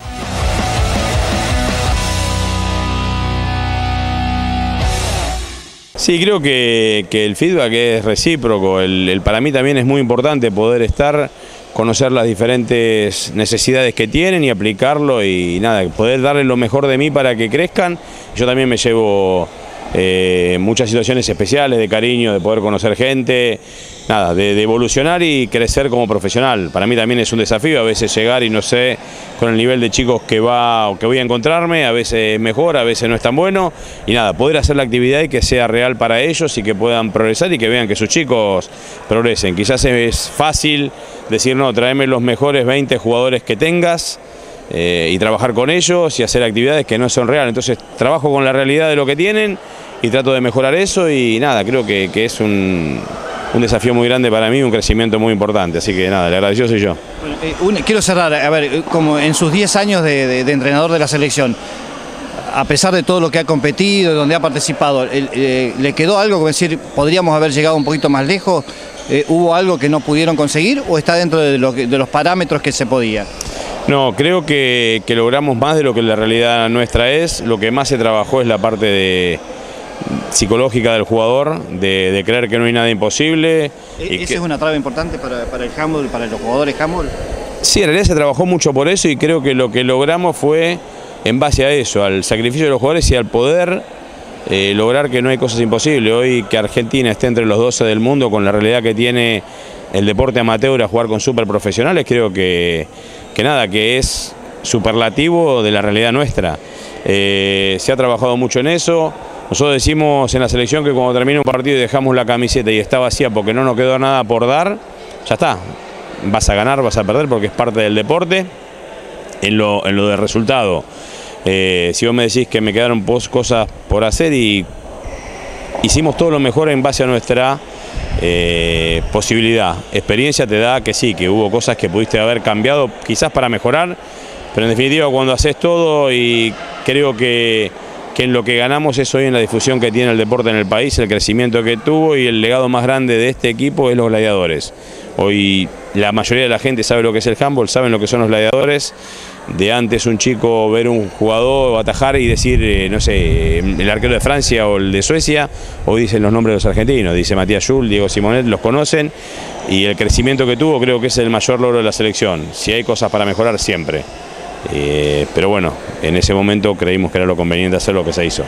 Sí, creo que, que el feedback es recíproco. El, el, para mí también es muy importante poder estar, conocer las diferentes necesidades que tienen y aplicarlo y nada, poder darles lo mejor de mí para que crezcan. Yo también me llevo eh, muchas situaciones especiales de cariño, de poder conocer gente, nada, de, de evolucionar y crecer como profesional. Para mí también es un desafío a veces llegar y no sé con el nivel de chicos que, va, que voy a encontrarme, a veces mejor, a veces no es tan bueno, y nada, poder hacer la actividad y que sea real para ellos y que puedan progresar y que vean que sus chicos progresen. Quizás es fácil decir, no, tráeme los mejores veinte jugadores que tengas eh, y trabajar con ellos y hacer actividades que no son reales. Entonces trabajo con la realidad de lo que tienen y trato de mejorar eso y nada, creo que, que es un... un desafío muy grande para mí, un crecimiento muy importante, así que nada, le agradecido soy yo. Eh, un, quiero cerrar, a ver, como en sus diez años de, de, de entrenador de la selección, a pesar de todo lo que ha competido, donde ha participado, el, eh, ¿le quedó algo como decir, podríamos haber llegado un poquito más lejos? Eh, ¿Hubo algo que no pudieron conseguir o está dentro de, lo que, de los parámetros que se podía? No, creo que, que logramos más de lo que la realidad nuestra es. Lo que más se trabajó es la parte de psicológica del jugador, de, de creer que no hay nada imposible. ¿Esa que... es una traba importante para, para el handball, para los jugadores handball? Sí, en realidad se trabajó mucho por eso y creo que lo que logramos fue en base a eso, al sacrificio de los jugadores y al poder eh, lograr que no hay cosas imposibles. Hoy que Argentina esté entre los doce del mundo con la realidad que tiene el deporte amateur a jugar con super profesionales, creo que, que nada, que es superlativo de la realidad nuestra. Eh, se ha trabajado mucho en eso. Nosotros decimos en la selección que cuando termina un partido y dejamos la camiseta y está vacía porque no nos quedó nada por dar, ya está. Vas a ganar, vas a perder porque es parte del deporte. En lo, en lo del resultado, eh, si vos me decís que me quedaron cosas por hacer y hicimos todo lo mejor en base a nuestra eh, posibilidad. Experiencia te da que sí, que hubo cosas que pudiste haber cambiado quizás para mejorar, pero en definitiva cuando haces todo, y creo que, que en lo que ganamos es hoy en la difusión que tiene el deporte en el país, el crecimiento que tuvo, y el legado más grande de este equipo es los gladiadores. Hoy la mayoría de la gente sabe lo que es el handball, saben lo que son los gladiadores. De antes un chico ver un jugador atajar y decir, eh, no sé, el arquero de Francia o el de Suecia, hoy dicen los nombres de los argentinos, dice Matías Jules, Diego Simonet, los conocen, y el crecimiento que tuvo creo que es el mayor logro de la selección. Si hay cosas para mejorar, siempre. Eh, pero bueno, en ese momento creímos que era lo conveniente hacer lo que se hizo.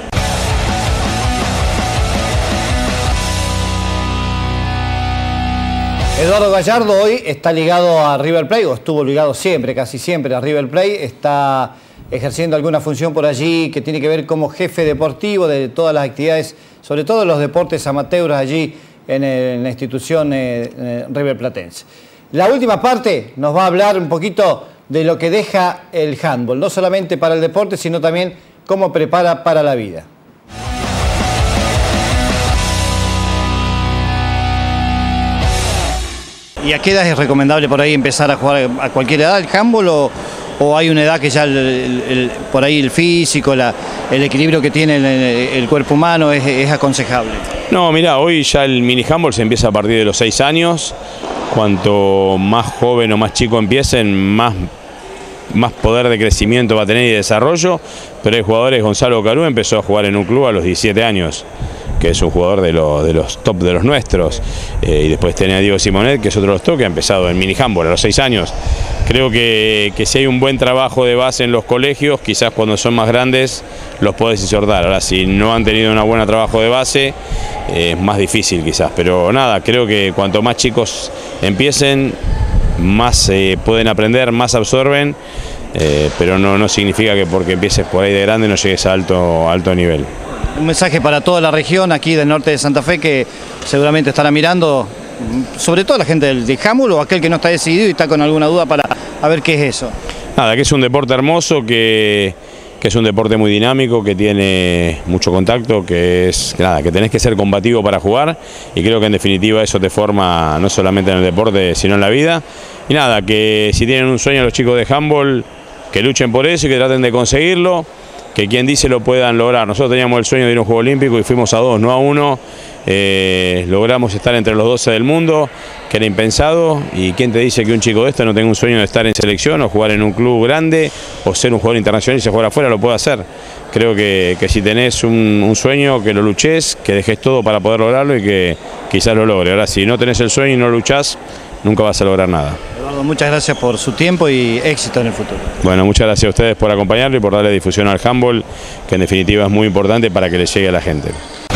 Eduardo Gallardo hoy está ligado a River Plate, o estuvo ligado siempre, casi siempre a River Plate, está ejerciendo alguna función por allí que tiene que ver como jefe deportivo de todas las actividades, sobre todo los deportes amateurs allí en, el, en la institución eh, River Platense. La última parte nos va a hablar un poquito de lo que deja el handball, no solamente para el deporte, sino también cómo prepara para la vida. ¿Y a qué edad es recomendable por ahí empezar a jugar a cualquier edad el handball, o, o hay una edad que ya el, el, el, por ahí el físico, la, el equilibrio que tiene el, el cuerpo humano es, es aconsejable? No, mira, hoy ya el mini handball se empieza a partir de los seis años. Cuanto más joven o más chico empiecen, más, más poder de crecimiento va a tener y de desarrollo. Pero hay jugadores, Gonzalo Carú empezó a jugar en un club a los diecisiete años, que es un jugador de, lo, de los top de los nuestros, eh, y después tiene a Diego Simonet, que es otro de los top, que ha empezado en mini handball a los seis años. Creo que, que si hay un buen trabajo de base en los colegios, quizás cuando son más grandes los podés insertar. Ahora, si no han tenido un buen trabajo de base, eh, es más difícil quizás, pero nada, creo que cuanto más chicos empiecen, más eh, pueden aprender, más absorben, eh, pero no, no significa que porque empieces por ahí de grande no llegues a alto, alto nivel. Un mensaje para toda la región aquí del norte de Santa Fe, que seguramente estará mirando, sobre todo la gente del, del handball, o aquel que no está decidido y está con alguna duda para a ver qué es eso. Nada, que es un deporte hermoso, que, que es un deporte muy dinámico, que tiene mucho contacto, que es que nada, que tenés que ser combativo para jugar, y creo que en definitiva eso te forma no solamente en el deporte, sino en la vida. Y nada, que si tienen un sueño los chicos de handball, que luchen por eso y que traten de conseguirlo, que quien dice lo puedan lograr. Nosotros teníamos el sueño de ir a un Juego Olímpico y fuimos a dos, no a uno. Eh, logramos estar entre los doce del mundo, que era impensado, y quién te dice que un chico de esto no tenga un sueño de estar en selección o jugar en un club grande o ser un jugador internacional y se jugar afuera, lo puede hacer. Creo que, que si tenés un, un sueño, que lo luches, que dejes todo para poder lograrlo y que quizás lo logre. Ahora, si no tenés el sueño y no luchás, nunca vas a lograr nada. Eduardo, muchas gracias por su tiempo y éxito en el futuro. Bueno, muchas gracias a ustedes por acompañarlo y por darle difusión al handball, que en definitiva es muy importante para que le llegue a la gente.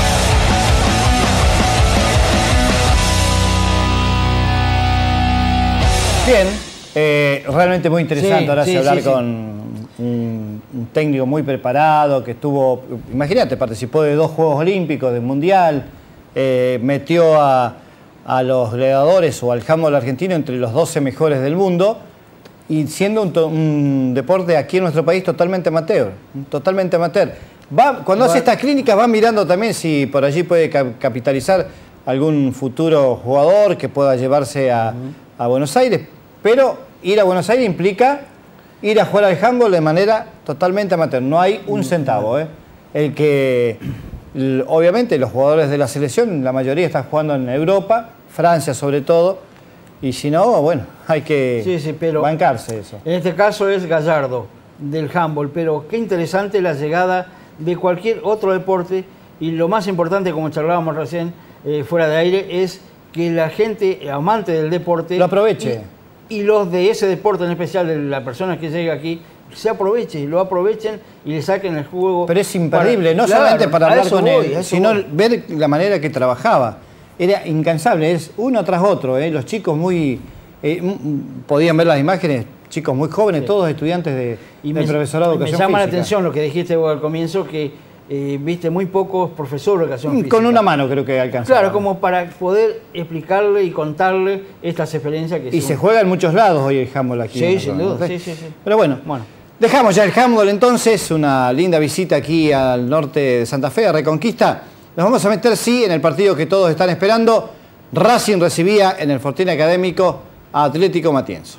Bien, eh, realmente muy interesante. Sí, ahora sí, sí, hablar sí, sí. con un, un técnico muy preparado, que estuvo, imagínate, participó de dos Juegos Olímpicos, del Mundial, eh, metió a, a los gladiadores o al handball argentino entre los doce mejores del mundo, y siendo un, un deporte aquí en nuestro país totalmente amateur, totalmente amateur. Va, cuando hace estas clínicas va mirando también si por allí puede cap capitalizar algún futuro jugador que pueda llevarse a, a Buenos Aires, pero ir a Buenos Aires implica ir a jugar al handball de manera totalmente amateur, no hay un centavo. ¿eh? El que, obviamente los jugadores de la selección, la mayoría están jugando en Europa, Francia sobre todo, y si no, bueno, hay que sí, sí, pero bancarse eso. En este caso es Gallardo, del handball, pero qué interesante la llegada de cualquier otro deporte, y lo más importante, como charlábamos recién eh, fuera de aire, es que la gente amante del deporte lo aproveche. Y, y los de ese deporte en especial, de la persona que llega aquí, se aproveche y lo aprovechen y le saquen el juego. Pero es imperdible, para, no claro, solamente para hablar con voy, él, sino voy. ver la manera que trabajaba. Era incansable, es uno tras otro. ¿eh? Los chicos muy... Eh, podían ver las imágenes, chicos muy jóvenes, sí. todos estudiantes de, y del me, profesorado de educación física. Me llama física. la atención lo que dijiste vos al comienzo, que eh, viste muy pocos profesores de educación física. Con una mano creo que alcanza. Claro, como para poder explicarle y contarle estas experiencias que Y se juega en muchos lados hoy el handball aquí. Sí, sin duda, sí, sí, sí. Pero bueno, bueno, dejamos ya el handball entonces, una linda visita aquí al norte de Santa Fe, a Reconquista. Nos vamos a meter, sí, en el partido que todos están esperando. Racing recibía en el Fortín Académico a Atlético Matienzo.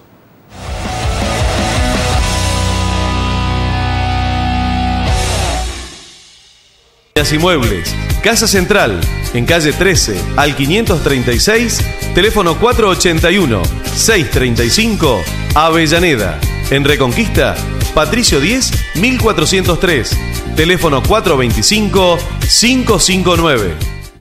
Y Muebles, Casa Central, en calle trece, al quinientos treinta y seis, teléfono cuatro ochenta y uno, seiscientos treinta y cinco, Avellaneda. En Reconquista, Patricio diez, mil cuatrocientos tres, teléfono cuatro veinticinco, cinco cincuenta y nueve.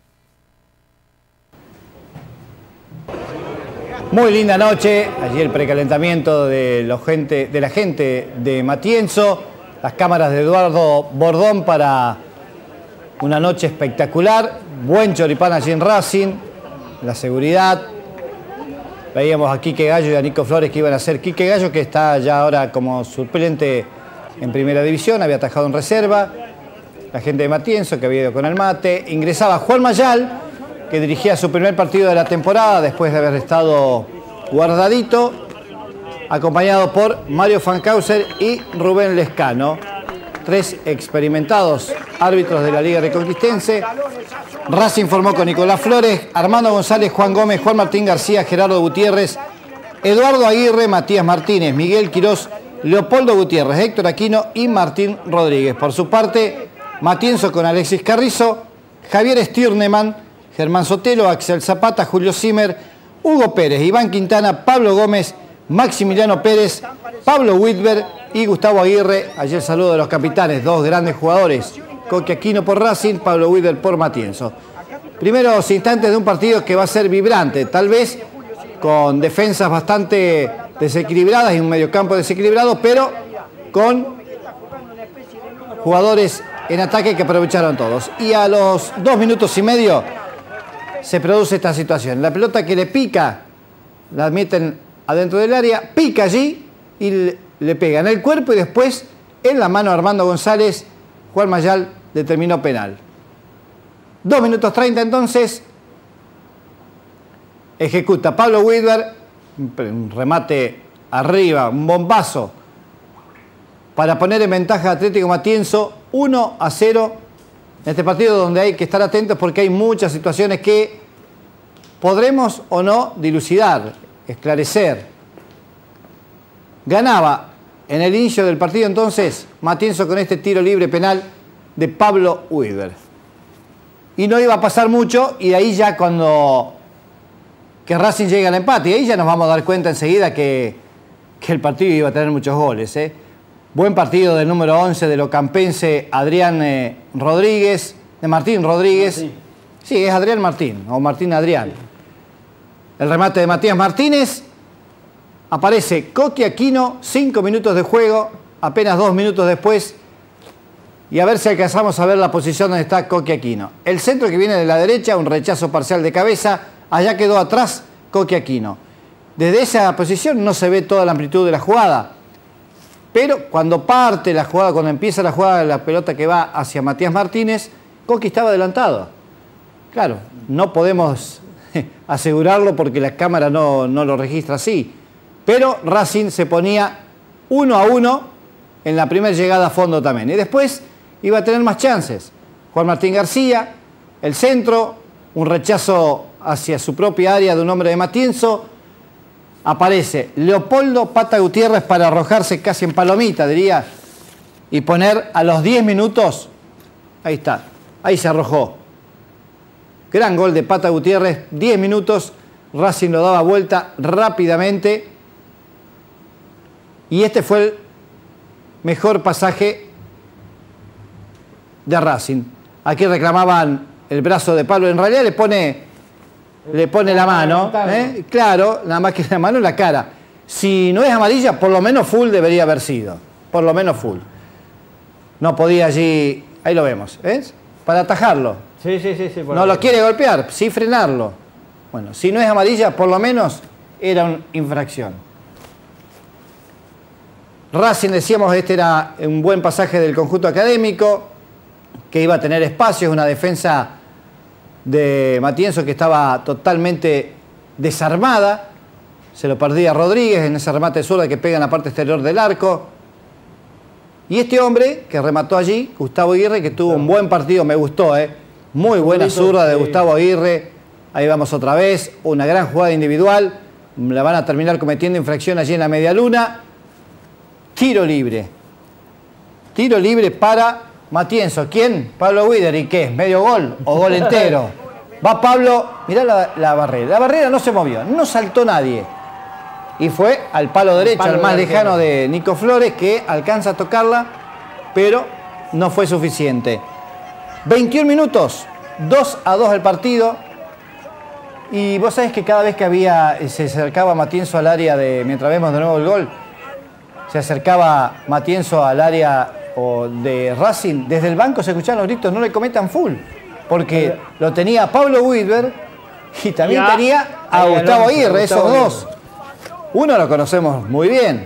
Muy linda noche, allí el precalentamiento de, los gente, de la gente de Matienzo, las cámaras de Eduardo Bordón para una noche espectacular, buen choripán allí en Racing, la seguridad. Veíamos a Quique Gallo y a Nico Flores que iban a ser Quique Gallo, que está ya ahora como suplente en primera división, había atajado en reserva. La gente de Matienzo que había ido con el mate. Ingresaba Juan Mayal, que dirigía su primer partido de la temporada después de haber estado guardadito, acompañado por Mario Fankhauser y Rubén Lescano, tres experimentados árbitros de la Liga Reconquistense. Racing formó con Nicolás Flores, Armando González, Juan Gómez, Juan Martín García, Gerardo Gutiérrez, Eduardo Aguirre, Matías Martínez, Miguel Quirós, Leopoldo Gutiérrez, Héctor Aquino y Martín Rodríguez. Por su parte, Matienzo con Alexis Carrizo, Javier Stirneman, Germán Sotelo, Axel Zapata, Julio Zimmer, Hugo Pérez, Iván Quintana, Pablo Gómez, Maximiliano Pérez, Pablo Whitber y Gustavo Aguirre. Ayer saludo de los capitanes, dos grandes jugadores. Coqui Aquino por Racing, Pablo Whitber por Matienzo. Primeros instantes de un partido que va a ser vibrante, tal vez con defensas bastante desequilibradas y un mediocampo desequilibrado, pero con jugadores en ataque que aprovecharon todos. Y a los dos minutos y medio se produce esta situación. La pelota que le pica, la meten adentro del área, pica allí y le, le pega en el cuerpo y después en la mano a Armando González. Juan Mayal determinó penal. dos minutos treinta entonces. Ejecuta Pablo Whitber, un remate arriba, un bombazo, para poner en ventaja a Atlético Matienzo uno a cero en este partido, donde hay que estar atentos porque hay muchas situaciones que podremos o no dilucidar, esclarecer. Ganaba en el inicio del partido entonces Matienzo con este tiro libre penal de Pablo Whitber. Y no iba a pasar mucho, y de ahí ya cuando que Racing llega al empate, y ahí ya nos vamos a dar cuenta enseguida que, que el partido iba a tener muchos goles, ¿eh? Buen partido del número once de Locampense, Adrián eh, Rodríguez, de Martín Rodríguez. Martín. Sí, es Adrián Martín, o Martín Adrián. El remate de Matías Martínez. Aparece Coqui Aquino, cinco minutos de juego, apenas dos minutos después. Y a ver si alcanzamos a ver la posición donde está Coqui Aquino. El centro que viene de la derecha, un rechazo parcial de cabeza. Allá quedó atrás Coqui Aquino. Desde esa posición no se ve toda la amplitud de la jugada. Pero cuando parte la jugada, cuando empieza la jugada, la pelota que va hacia Matías Martínez, Coqui estaba adelantado. Claro, no podemos asegurarlo porque la cámara no, no lo registra así. Pero Racing se ponía uno a uno en la primera llegada a fondo también. Y después iba a tener más chances. Juan Martín García, el centro, un rechazo hacia su propia área de un hombre de Matienzo. Aparece Leopoldo Pata Gutiérrez para arrojarse casi en palomita, diría, y poner a los diez minutos, ahí está, ahí se arrojó. Gran gol de Pata Gutiérrez, diez minutos, Racing lo daba vuelta rápidamente. Y este fue el mejor pasaje de Racing. Aquí reclamaban el brazo de Pablo, en realidad le pone... Le pone la mano, ¿eh? Claro, nada más que la mano en la cara. Si no es amarilla, por lo menos full debería haber sido. Por lo menos full. No podía allí, ahí lo vemos, ¿ves? Para atajarlo. Sí, sí, sí. sí no lo quiere golpear, sí frenarlo. Bueno, si no es amarilla, por lo menos era una infracción. Racing, decíamos, este era un buen pasaje del conjunto académico, que iba a tener espacios, una defensa de Matienzo que estaba totalmente desarmada. Se lo perdía Rodríguez en ese remate de zurda que pega en la parte exterior del arco. Y este hombre que remató allí, Gustavo Aguirre, que tuvo un buen partido, me gustó, ¿eh? Muy buena zurda de Gustavo Aguirre. Ahí vamos otra vez, una gran jugada individual. La van a terminar cometiendo infracción allí en la media luna. Tiro libre. Tiro libre para Matienzo. ¿Quién? Pablo Wider. ¿Y qué? ¿Medio gol o gol entero? Va Pablo. Mirá la, la barrera. La barrera no se movió. No saltó nadie. Y fue al palo derecho, palo al más de lejano de Nico Flores, que alcanza a tocarla, pero no fue suficiente. veintiún minutos. dos a dos el partido. Y vos sabés que cada vez que había se acercaba Matienzo al área de... Mientras vemos de nuevo el gol, se acercaba Matienzo al área o de Racing, desde el banco se escuchaban los gritos, no le cometan full, porque lo tenía Pablo Wider y también ya tenía a Gustavo Aguirre, esos dos. Uno lo conocemos muy bien.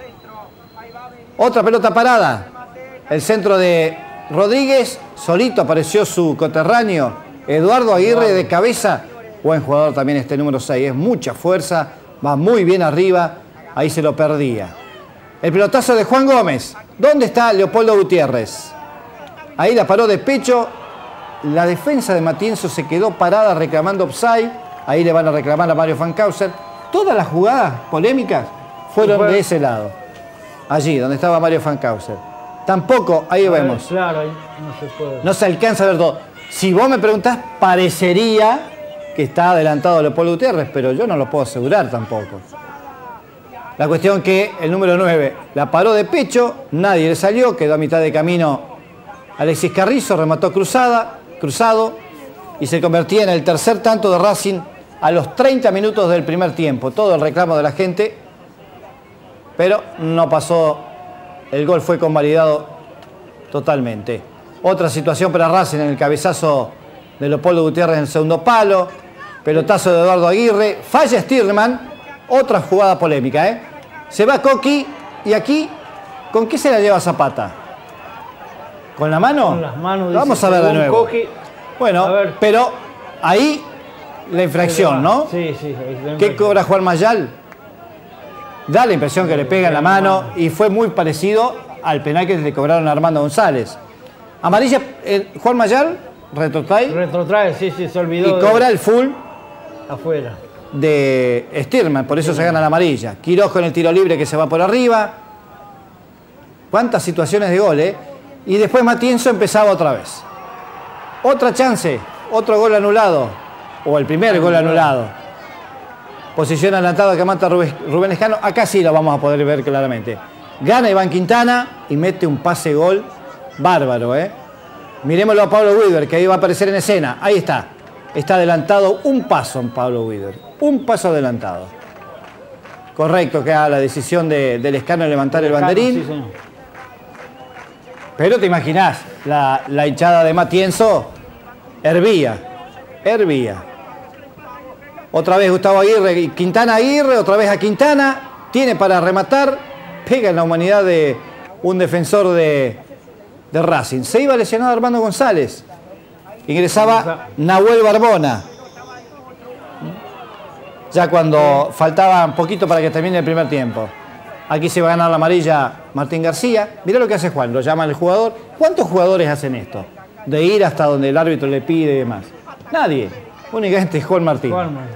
Otra pelota parada, el centro de Rodríguez, solito apareció su coterráneo Eduardo Aguirre de cabeza. Buen jugador también este número seis, es mucha fuerza, va muy bien arriba, ahí se lo perdía. El pelotazo de Juan Gómez. ¿Dónde está Leopoldo Gutiérrez? Ahí la paró de pecho. La defensa de Matienzo se quedó parada reclamando offside. Ahí le van a reclamar a Mario Fankhauser. Todas las jugadas polémicas fueron de ese lado. Allí, donde estaba Mario Fankhauser. Tampoco, ahí vemos. Claro, ahí no se puede. No se alcanza a ver todo. Si vos me preguntás, parecería que está adelantado Leopoldo Gutiérrez, pero yo no lo puedo asegurar tampoco. La cuestión que el número nueve la paró de pecho, nadie le salió, quedó a mitad de camino Alexis Carrizo, remató cruzada, cruzado y se convertía en el tercer tanto de Racing a los treinta minutos del primer tiempo. Todo el reclamo de la gente, pero no pasó, el gol fue convalidado totalmente. Otra situación para Racing en el cabezazo de Leopoldo Gutiérrez en el segundo palo, pelotazo de Eduardo Aguirre, falla Stirman, otra jugada polémica, ¿eh? Se va Coqui y aquí, ¿con qué se la lleva Zapata? ¿Con la mano? Con las manos. Vamos a ver de nuevo. Coqui. Bueno, pero ahí la infracción, ¿no? Sí, sí. ¿Qué cobra Juan Mayal? Da la impresión que le pega en la mano y fue muy parecido al penal que le cobraron a Armando González. Amarilla, eh, Juan Mayal retrotrae. Retrotrae, sí, sí, se olvidó. Y cobra el full. Afuera. De Stirman, por eso se gana la amarilla. Quiroz con el tiro libre que se va por arriba. Cuántas situaciones de gol, ¿eh? Y después Matienzo empezaba otra vez. Otra chance, otro gol anulado. O el primer gol anulado. Posición adelantada que mata Rubén Lescano. Acá sí lo vamos a poder ver claramente. Gana Iván Quintana y mete un pase gol bárbaro, ¿eh? Mirémoslo a Pablo Wider, que ahí va a aparecer en escena. Ahí está. Está adelantado un paso en Pablo Wider. Un paso adelantado. Correcto que haga la decisión de, de Lescano de levantar el banderín. Sí, pero te imaginás, la, la hinchada de Matienzo hervía. Hervía. Otra vez Gustavo Aguirre, Quintana Aguirre, otra vez a Quintana. Tiene para rematar. Pega en la humanidad de un defensor de, de Racing. Se iba lesionado Armando González. Ingresaba Nahuel Barbona. Ya cuando faltaba un poquito para que termine el primer tiempo. Aquí se va a ganar la amarilla Martín García. Mirá lo que hace Juan, lo llama el jugador. ¿Cuántos jugadores hacen esto? De ir hasta donde el árbitro le pide y demás. Nadie. Únicamente Juan Martín. Juan Martín.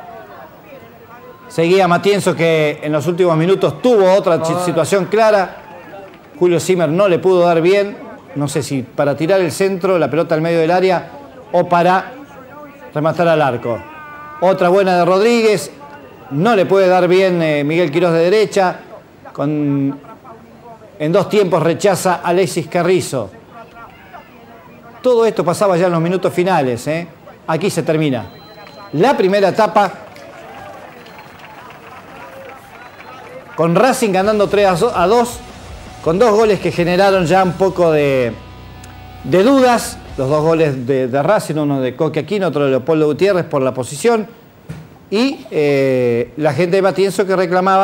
Seguía Matienzo, que en los últimos minutos tuvo otra oh. situación clara. Julio Zimmer no le pudo dar bien. No sé si para tirar el centro, la pelota al medio del área, o para rematar al arco. Otra buena de Rodríguez. No le puede dar bien eh, Miguel Quiroz de derecha. Con, en dos tiempos rechaza Alexis Carrizo. Todo esto pasaba ya en los minutos finales, ¿eh? Aquí se termina la primera etapa. Con Racing ganando tres a dos. Con dos goles que generaron ya un poco de, de dudas. Los dos goles de, de Racing, uno de Coqui Aquino, otro de Leopoldo Gutiérrez por la posición. Y eh, la gente de Matienzo que reclamaba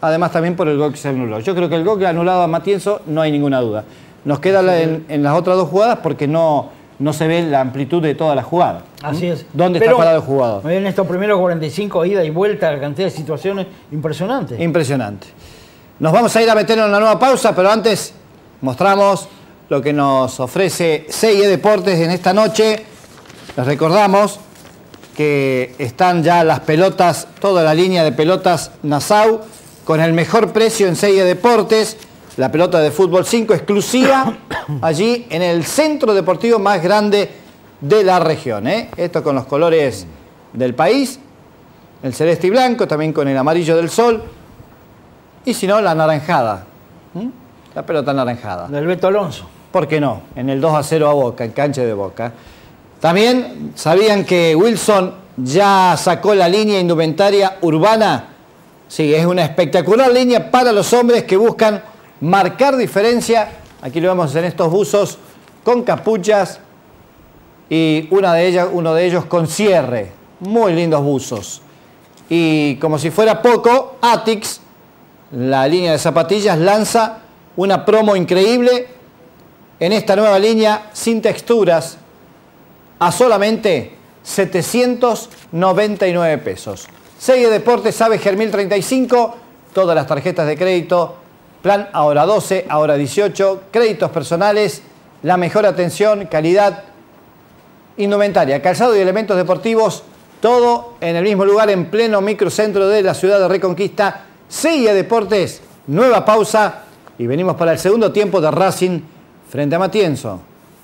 además también por el gol que se anuló. Yo creo que el gol que ha anulado a Matienzo no hay ninguna duda. Nos queda la, en, en las otras dos jugadas porque no, no se ve la amplitud de toda la jugada. Así es. ¿Dónde Pero está parado el jugador? En estos primeros cuarenta y cinco, ida y vuelta, la cantidad de situaciones impresionante. Impresionante. Nos vamos a ir a meter en una nueva pausa, pero antes mostramos lo que nos ofrece C I E Deportes en esta noche. Les recordamos que están ya las pelotas, toda la línea de pelotas Nassau, con el mejor precio en C I E Deportes. La pelota de fútbol cinco exclusiva, allí en el centro deportivo más grande de la región. ¿eh? Esto con los colores del país, el celeste y blanco, también con el amarillo del sol, y si no, la anaranjada. ¿Mm? La pelota anaranjada. Del Beto Alonso. ¿Por qué no? En el dos a cero a Boca, en cancha de Boca. También sabían que Wilson ya sacó la línea indumentaria urbana. Sí, es una espectacular línea para los hombres que buscan marcar diferencia. Aquí lo vemos en estos buzos con capuchas y una de ellas, uno de ellos con cierre. Muy lindos buzos. Y como si fuera poco, Atix, la línea de zapatillas, lanza una promo increíble en esta nueva línea sin texturas a solamente setecientos noventa y nueve pesos. C I E Deportes, Ave Germil treinta y cinco, todas las tarjetas de crédito, plan ahora doce, ahora dieciocho, créditos personales, la mejor atención, calidad, indumentaria, calzado y elementos deportivos, todo en el mismo lugar, en pleno microcentro de la ciudad de Reconquista. C I E Deportes, nueva pausa y venimos para el segundo tiempo de Racing frente a Matienzo.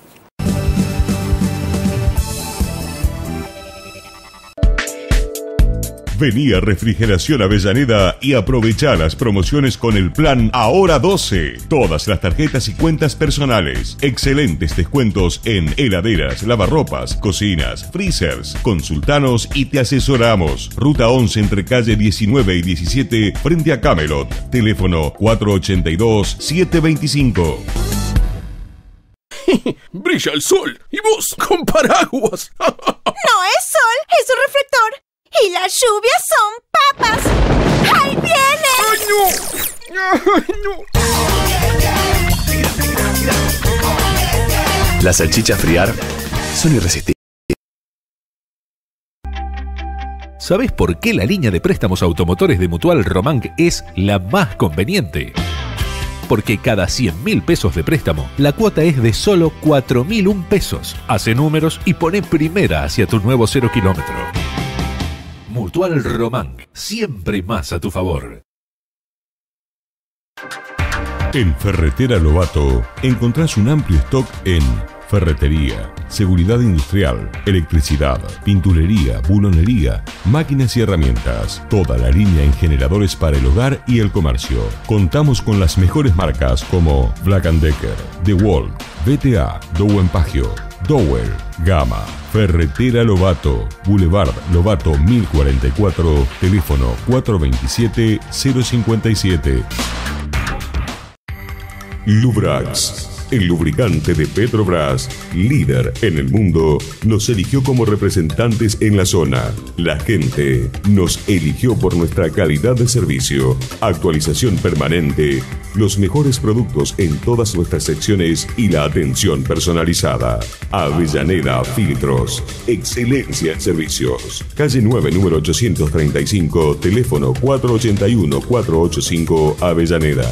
Vení a Refrigeración Avellaneda y aprovecha las promociones con el plan Ahora doce. Todas las tarjetas y cuentas personales. Excelentes descuentos en heladeras, lavarropas, cocinas, freezers. Consultanos y te asesoramos. Ruta once entre calle diecinueve y diecisiete frente a Camelot. Teléfono cuatro ochenta y dos, siete veinticinco. Brilla el sol y vos con paraguas. No es sol, es un reflector. Y las lluvias son papas. ¡Ahí viene! ¡Ay, no! ¡Ay, no! Las salchichas friar son irresistibles. ¿Sabés por qué la línea de préstamos automotores de Mutual Romang es la más conveniente? Porque cada cien mil pesos de préstamo, la cuota es de solo cuatro mil un pesos. Hace números y pone primera hacia tu nuevo cero kilómetro. Mutual Romang, siempre más a tu favor. En Ferretera Lobato encontrás un amplio stock en ferretería, seguridad industrial, electricidad, pinturería, bulonería, máquinas y herramientas. Toda la línea en generadores para el hogar y el comercio. Contamos con las mejores marcas como Black and Decker, DeWalt, B T A, Dowen Pagio, Dowell, Gama. Ferretera Lobato, Boulevard Lobato mil cuarenta y cuatro, teléfono cuatro veintisiete, cero cincuenta y siete. Lubrax, el lubricante de Petrobras, líder en el mundo, nos eligió como representantes en la zona. La gente nos eligió por nuestra calidad de servicio, actualización permanente, los mejores productos en todas nuestras secciones y la atención personalizada. Avellaneda Filtros, excelencia en servicios. Calle nueve, número ochocientos treinta y cinco, teléfono cuatro ochenta y uno, cuatro ochenta y cinco, Avellaneda.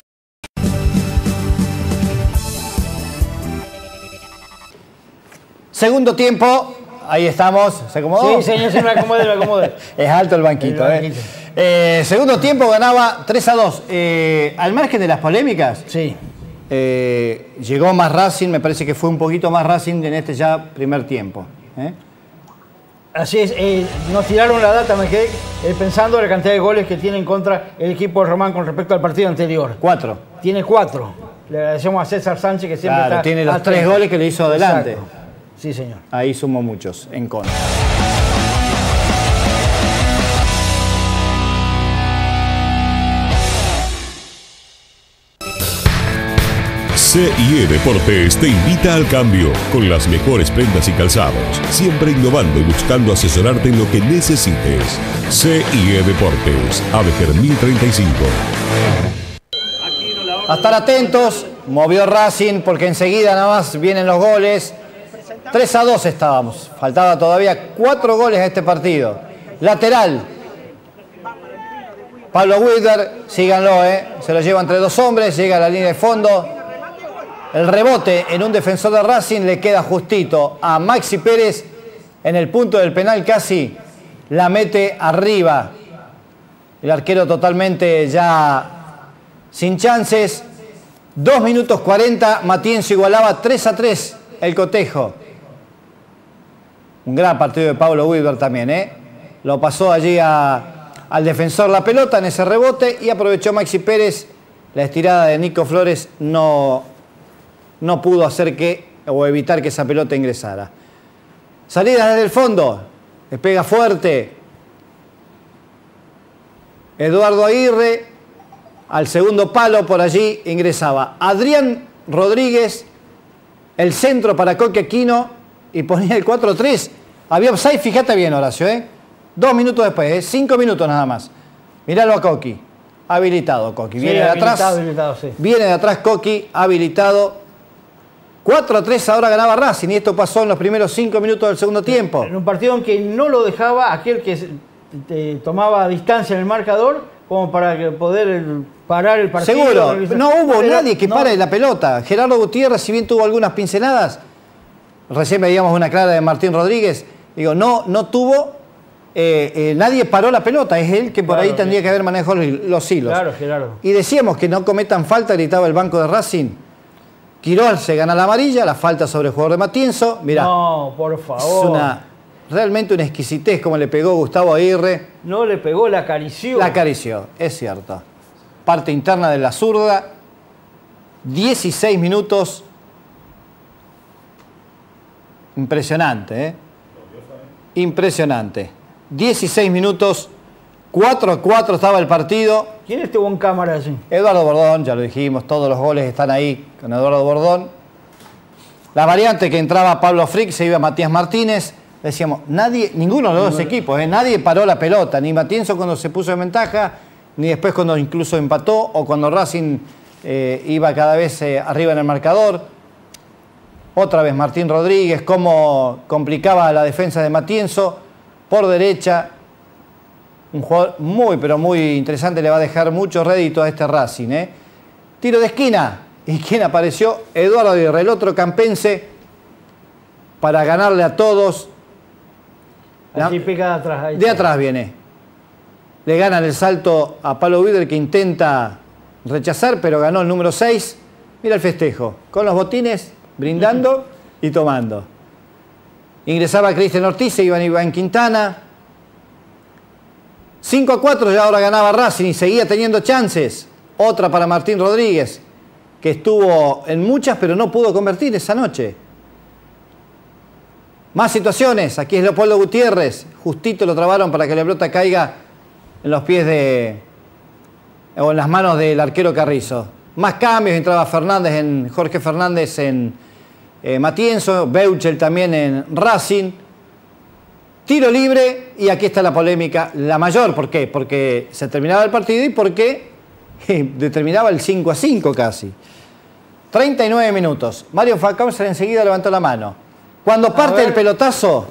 Segundo tiempo, ahí estamos. ¿Se acomodó? Sí, señor, se me acomodé, me acomodé. Es alto el banquito. El banquito. Eh. Eh, segundo tiempo ganaba tres a dos. Eh, al margen de las polémicas, sí. eh, llegó más Racing, me parece que fue un poquito más Racing en este ya primer tiempo. ¿eh? Así es, eh, nos tiraron la data, me quedé eh, pensando en la cantidad de goles que tiene en contra el equipo de Román con respecto al partido anterior. Cuatro. Tiene cuatro. Le agradecemos a César Sánchez que siempre claro, está... tiene los tres goles que le hizo adelante. Exacto. Sí, señor. Ahí sumó muchos en contra. C y E Deportes te invita al cambio con las mejores prendas y calzados, siempre innovando y buscando asesorarte en lo que necesites. C y E Deportes, Avejer mil treinta y cinco. A estar atentos, movió Racing porque enseguida nada más vienen los goles. tres a dos estábamos, faltaba todavía cuatro goles a este partido. Lateral, Pablo Widmer, síganlo, eh. se lo lleva entre dos hombres, llega a la línea de fondo. El rebote en un defensor de Racing le queda justito a Maxi Pérez en el punto del penal, casi la mete arriba. El arquero totalmente ya sin chances. dos minutos cuarenta, Matienzo igualaba tres a tres el cotejo. Un gran partido de Pablo Widmer también, ¿eh? Lo pasó allí a, al defensor la pelota en ese rebote y aprovechó Maxi Pérez. La estirada de Nico Flores no, no pudo hacer que, o evitar que esa pelota ingresara. Salida desde el fondo, le pega fuerte Eduardo Aguirre, al segundo palo por allí ingresaba Adrián Rodríguez, el centro para Coqui Aquino y ponía el cuatro tres. Había offside, fíjate bien, Horacio, ¿eh? Dos minutos después, ¿eh? Cinco minutos nada más. Miralo a Coqui, habilitado Coqui. Viene Sí, de habilitado, atrás, habilitado, sí. viene de atrás Coqui, habilitado. cuatro a tres ahora ganaba Racing y esto pasó en los primeros cinco minutos del segundo tiempo. En un partido en que no lo dejaba aquel que se- te tomaba distancia en el marcador como para que poder el- parar el partido. Seguro, no hubo Pero nadie que no. pare la pelota. Gerardo Gutiérrez, si bien tuvo algunas pinceladas, recién veíamos una clara de Martín Rodríguez, digo, no, no tuvo, eh, eh, nadie paró la pelota, es él que por Claro, ahí tendría sí. que haber manejado los, los hilos. Claro, Gerardo. Y decíamos que no cometan falta, gritaba el banco de Racing. Quirós se gana la amarilla, la falta sobre el jugador de Matienzo. Mirá, No, por es favor. una, realmente una exquisitez como le pegó Gustavo Aguirre. No le pegó, la acarició. La acarició, es cierto. Parte interna de la zurda. dieciséis minutos. Impresionante, ¿eh? Impresionante. dieciséis minutos. cuatro a cuatro estaba el partido. ¿Quién estuvo en cámara allí? Eduardo Bordón, ya lo dijimos, todos los goles están ahí con Eduardo Bordón. La variante que entraba Pablo Frick, se iba Matías Martínez. Decíamos, nadie, ninguno de los dos equipos, ¿eh? Nadie paró la pelota, ni Matienzo cuando se puso en ventaja, ni después cuando incluso empató, o cuando Racing eh, iba cada vez eh, arriba en el marcador. Otra vez Martín Rodríguez, cómo complicaba la defensa de Matienzo, por derecha. Un jugador muy, pero muy interesante, le va a dejar mucho rédito a este Racing, ¿eh? Tiro de esquina. ¿Y quién apareció? Eduardo Aguirre, el otro campense, para ganarle a todos. Allí pega de atrás. ahí De está. atrás viene. Le ganan el salto a Pablo Widmer, que intenta rechazar, pero ganó el número seis. Mira el festejo, con los botines, brindando y tomando. Ingresaba Cristian Ortiz, iba Iván Quintana. cinco a cuatro ya ahora ganaba Racing y seguía teniendo chances. Otra para Martín Rodríguez, que estuvo en muchas pero no pudo convertir esa noche. Más situaciones, aquí es Leopoldo Gutiérrez, justito lo trabaron para que la pelota caiga en los pies de, o en las manos del arquero Carrizo. Más cambios, entraba Fernández en, Jorge Fernández en eh, Matienzo, Beuchel también en Racing. Tiro libre y aquí está la polémica, la mayor, ¿por qué? Porque se terminaba el partido y porque eh, determinaba el cinco a cinco casi. treinta y nueve minutos, Mario Facauser enseguida levantó la mano. Cuando parte el pelotazo,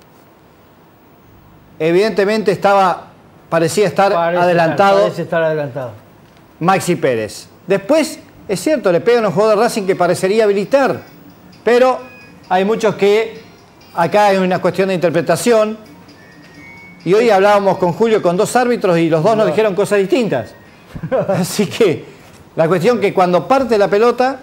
evidentemente estaba, parecía estar Parece adelantado estar- parece estar adelantado. Maxi Pérez. Después, es cierto, le pegan a un jugador de Racing que parecería habilitar, pero hay muchos que acá hay una cuestión de interpretación. Y hoy hablábamos con Julio con dos árbitros y los dos nos dijeron cosas distintas. Así que la cuestión que cuando parte la pelota,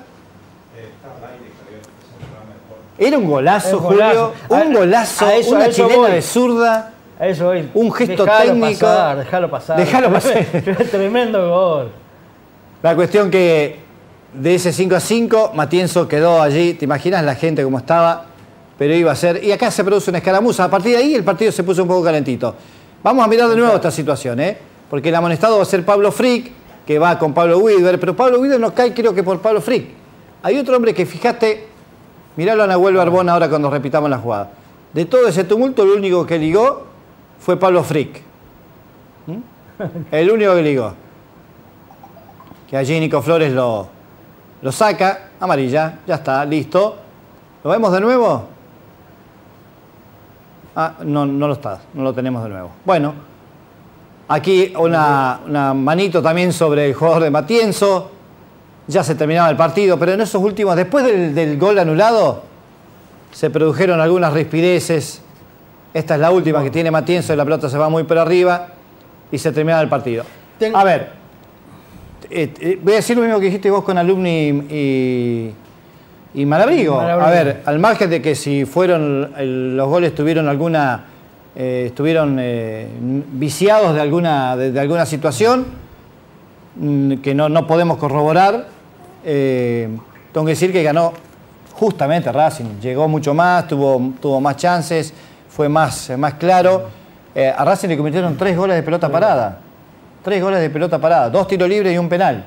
era un golazo, Un golazo. Julio, un A- golazo, a eso- una a eso chilena voy. de zurda. A eso voy. Un gesto Dejalo técnico. Pasar, dejalo pasar. Dejalo pasar. Tremendo gol. La cuestión que de ese cinco a cinco, Matienzo quedó allí, te imaginas la gente como estaba, pero iba a ser, y acá se produce una escaramuza, a partir de ahí el partido se puso un poco calentito. Vamos a mirar de nuevo esta situación, ¿eh? Porque el amonestado va a ser Pablo Frick, que va con Pablo Widmer, pero Pablo Widmer no cae creo que por Pablo Frick, hay otro hombre que, fíjate, miralo a Nahuel Barbón ahora cuando repitamos la jugada. De todo ese tumulto, el único que ligó fue Pablo Frick. ¿Mm? El único que ligó. Que allí Nico Flores lo, lo saca. Amarilla, ya está, listo. ¿Lo vemos de nuevo? Ah, no, no lo está, no lo tenemos de nuevo. Bueno, aquí una, una manito también sobre el jugador de Matienzo. Ya se terminaba el partido, pero en esos últimos, después del, del gol anulado, se produjeron algunas rispideces. Esta es la última que tiene Matienzo y la pelota se va muy por arriba y se termina el partido. A ver, eh, eh, voy a decir lo mismo que dijiste vos con Alumni y, y Malabrigo. Malabrigo. A ver, al margen de que si fueron el, los goles tuvieron alguna, eh, estuvieron eh, viciados de alguna, de, de alguna situación mmm, que no, no podemos corroborar, eh, tengo que decir que ganó justamente Racing, llegó mucho más, tuvo, tuvo más chances, fue más, más claro. Eh, a Racing le convirtieron tres goles de pelota parada. Tres goles de pelota parada, dos tiros libres y un penal.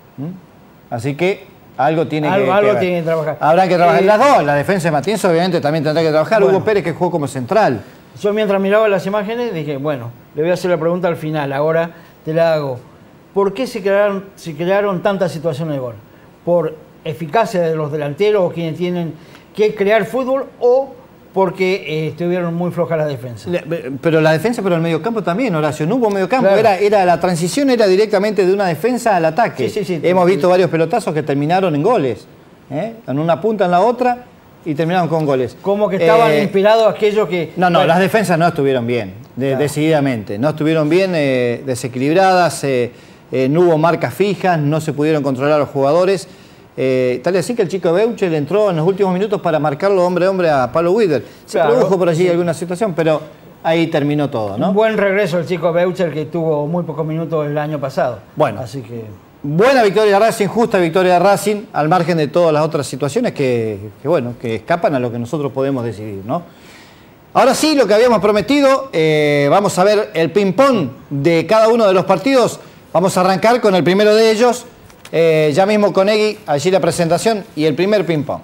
¿Mm? Así que algo tiene algo, que, algo que tiene que trabajar. Habrá que trabajar Eh, las dos. La defensa de Matienzo obviamente también tendrá que trabajar. Bueno. Hugo Pérez que jugó como central. Yo mientras miraba las imágenes dije, bueno, le voy a hacer la pregunta al final, ahora te la hago. ¿Por qué se crearon, se crearon tantas situaciones de gol? ¿Por eficacia de los delanteros o quienes tienen que crear fútbol o porque eh, estuvieron muy flojas las defensas? Pero la defensa, pero el mediocampo también, Horacio. No hubo mediocampo. Claro. Era, era, la transición era directamente de una defensa al ataque. Sí, sí, sí. Hemos visto varios pelotazos que terminaron en goles. ¿eh? En una punta, en la otra, y terminaron con goles. Como que estaban Eh, inspirados aquellos que... No, no, bueno, las defensas no estuvieron bien, de, Claro. decididamente. No estuvieron bien, eh, desequilibradas, eh, eh, no hubo marcas fijas, no se pudieron controlar a los jugadores. Eh, tal es así que el chico Beuchel entró en los últimos minutos para marcarlo hombre a hombre a Pablo Wither. Se Claro, produjo por allí sí. alguna situación, pero ahí terminó todo, ¿no? Un buen regreso el chico Beucher que tuvo muy pocos minutos el año pasado. Bueno. Así que... Buena victoria de Racing, justa victoria de Racing, al margen de todas las otras situaciones que, que, bueno, que escapan a lo que nosotros podemos decidir, ¿no? Ahora sí, lo que habíamos prometido, eh, vamos a ver el ping-pong de cada uno de los partidos. Vamos a arrancar con el primero de ellos, eh, ya mismo con Egui, allí la presentación y el primer ping-pong.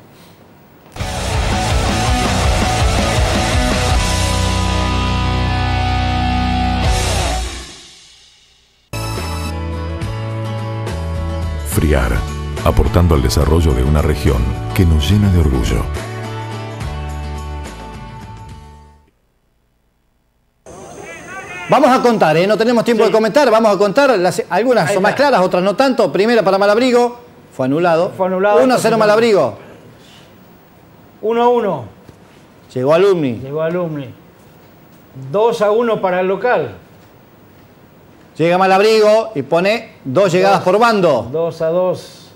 Friar, aportando al desarrollo de una región que nos llena de orgullo. Vamos a contar, ¿eh? No tenemos tiempo sí. de comentar, vamos a contar. Las, algunas son más claras, otras no tanto. Primera para Malabrigo, fue anulado. Fue anulado. uno a cero Malabrigo. uno a uno. Llegó Alumni. Llegó Alumni. dos a uno para el local. Llega Malabrigo y pone dos llegadas dos, por bando. dos a dos.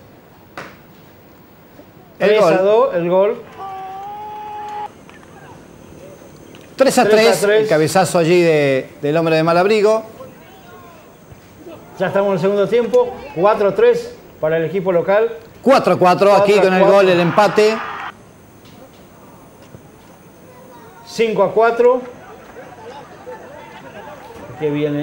El tres gol. a dos, el gol. tres a tres, el cabezazo allí de, del hombre de Malabrigo. Ya estamos en el segundo tiempo. cuatro a tres para el equipo local. cuatro a cuatro, aquí con el gol, el empate. cinco a cuatro. Aquí viene.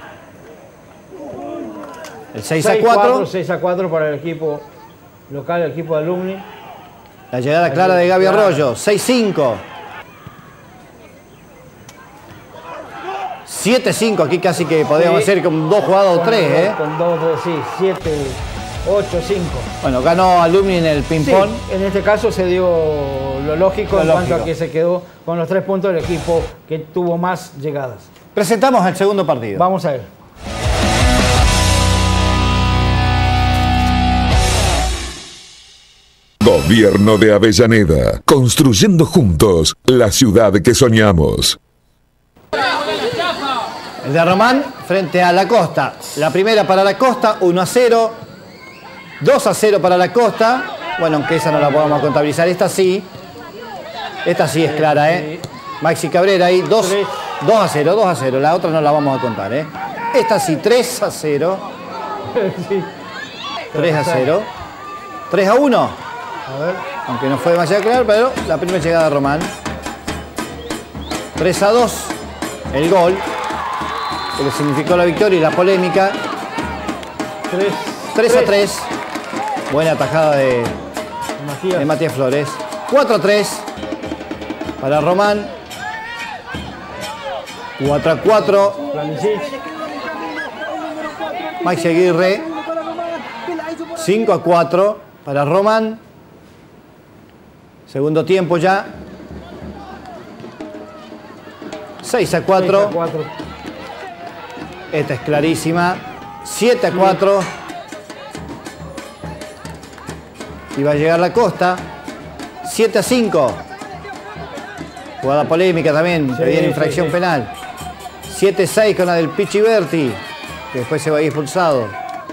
El seis a cuatro. seis a cuatro para el equipo local, el equipo de Alumni. La llegada clara de Gaby Arroyo. seis cinco. siete cinco, aquí casi que podríamos sí. hacer con dos jugadas o tres, ¿eh? Con dos, dos, sí, siete, ocho, cinco. Bueno, ganó Alumni en el ping-pong. Sí, en este caso se dio lo lógico lo en lógico. cuanto a que se quedó con los tres puntos del equipo que tuvo más llegadas. Presentamos el segundo partido. Vamos a ver. Gobierno de Avellaneda, construyendo juntos la ciudad que soñamos. El de Román frente a la Costa. La primera para la Costa, uno a cero. dos a cero para la Costa. Bueno, aunque esa no la podamos contabilizar. Esta sí. Esta sí es clara, ¿eh? Maxi Cabrera ahí, dos a cero, dos a cero. La otra no la vamos a contar, ¿eh? Esta sí, tres a cero. tres a cero. tres a uno. A ver. Aunque no fue demasiado claro, pero la primera llegada de Román. tres a dos. El gol. Que le significó la victoria y la polémica. tres a tres. Buena atajada de, de Matías Flores. cuatro a tres para Román. cuatro a cuatro. Maxi Aguirre. cinco a cuatro para Román. Segundo tiempo ya. seis a cuatro. Esta es clarísima. siete a cuatro. Y va a llegar la Costa. siete a cinco. Jugada polémica también. Sí, pedían infracción sí, sí. penal. siete a seis con la del Pichi Berti, que después se va a ir expulsado.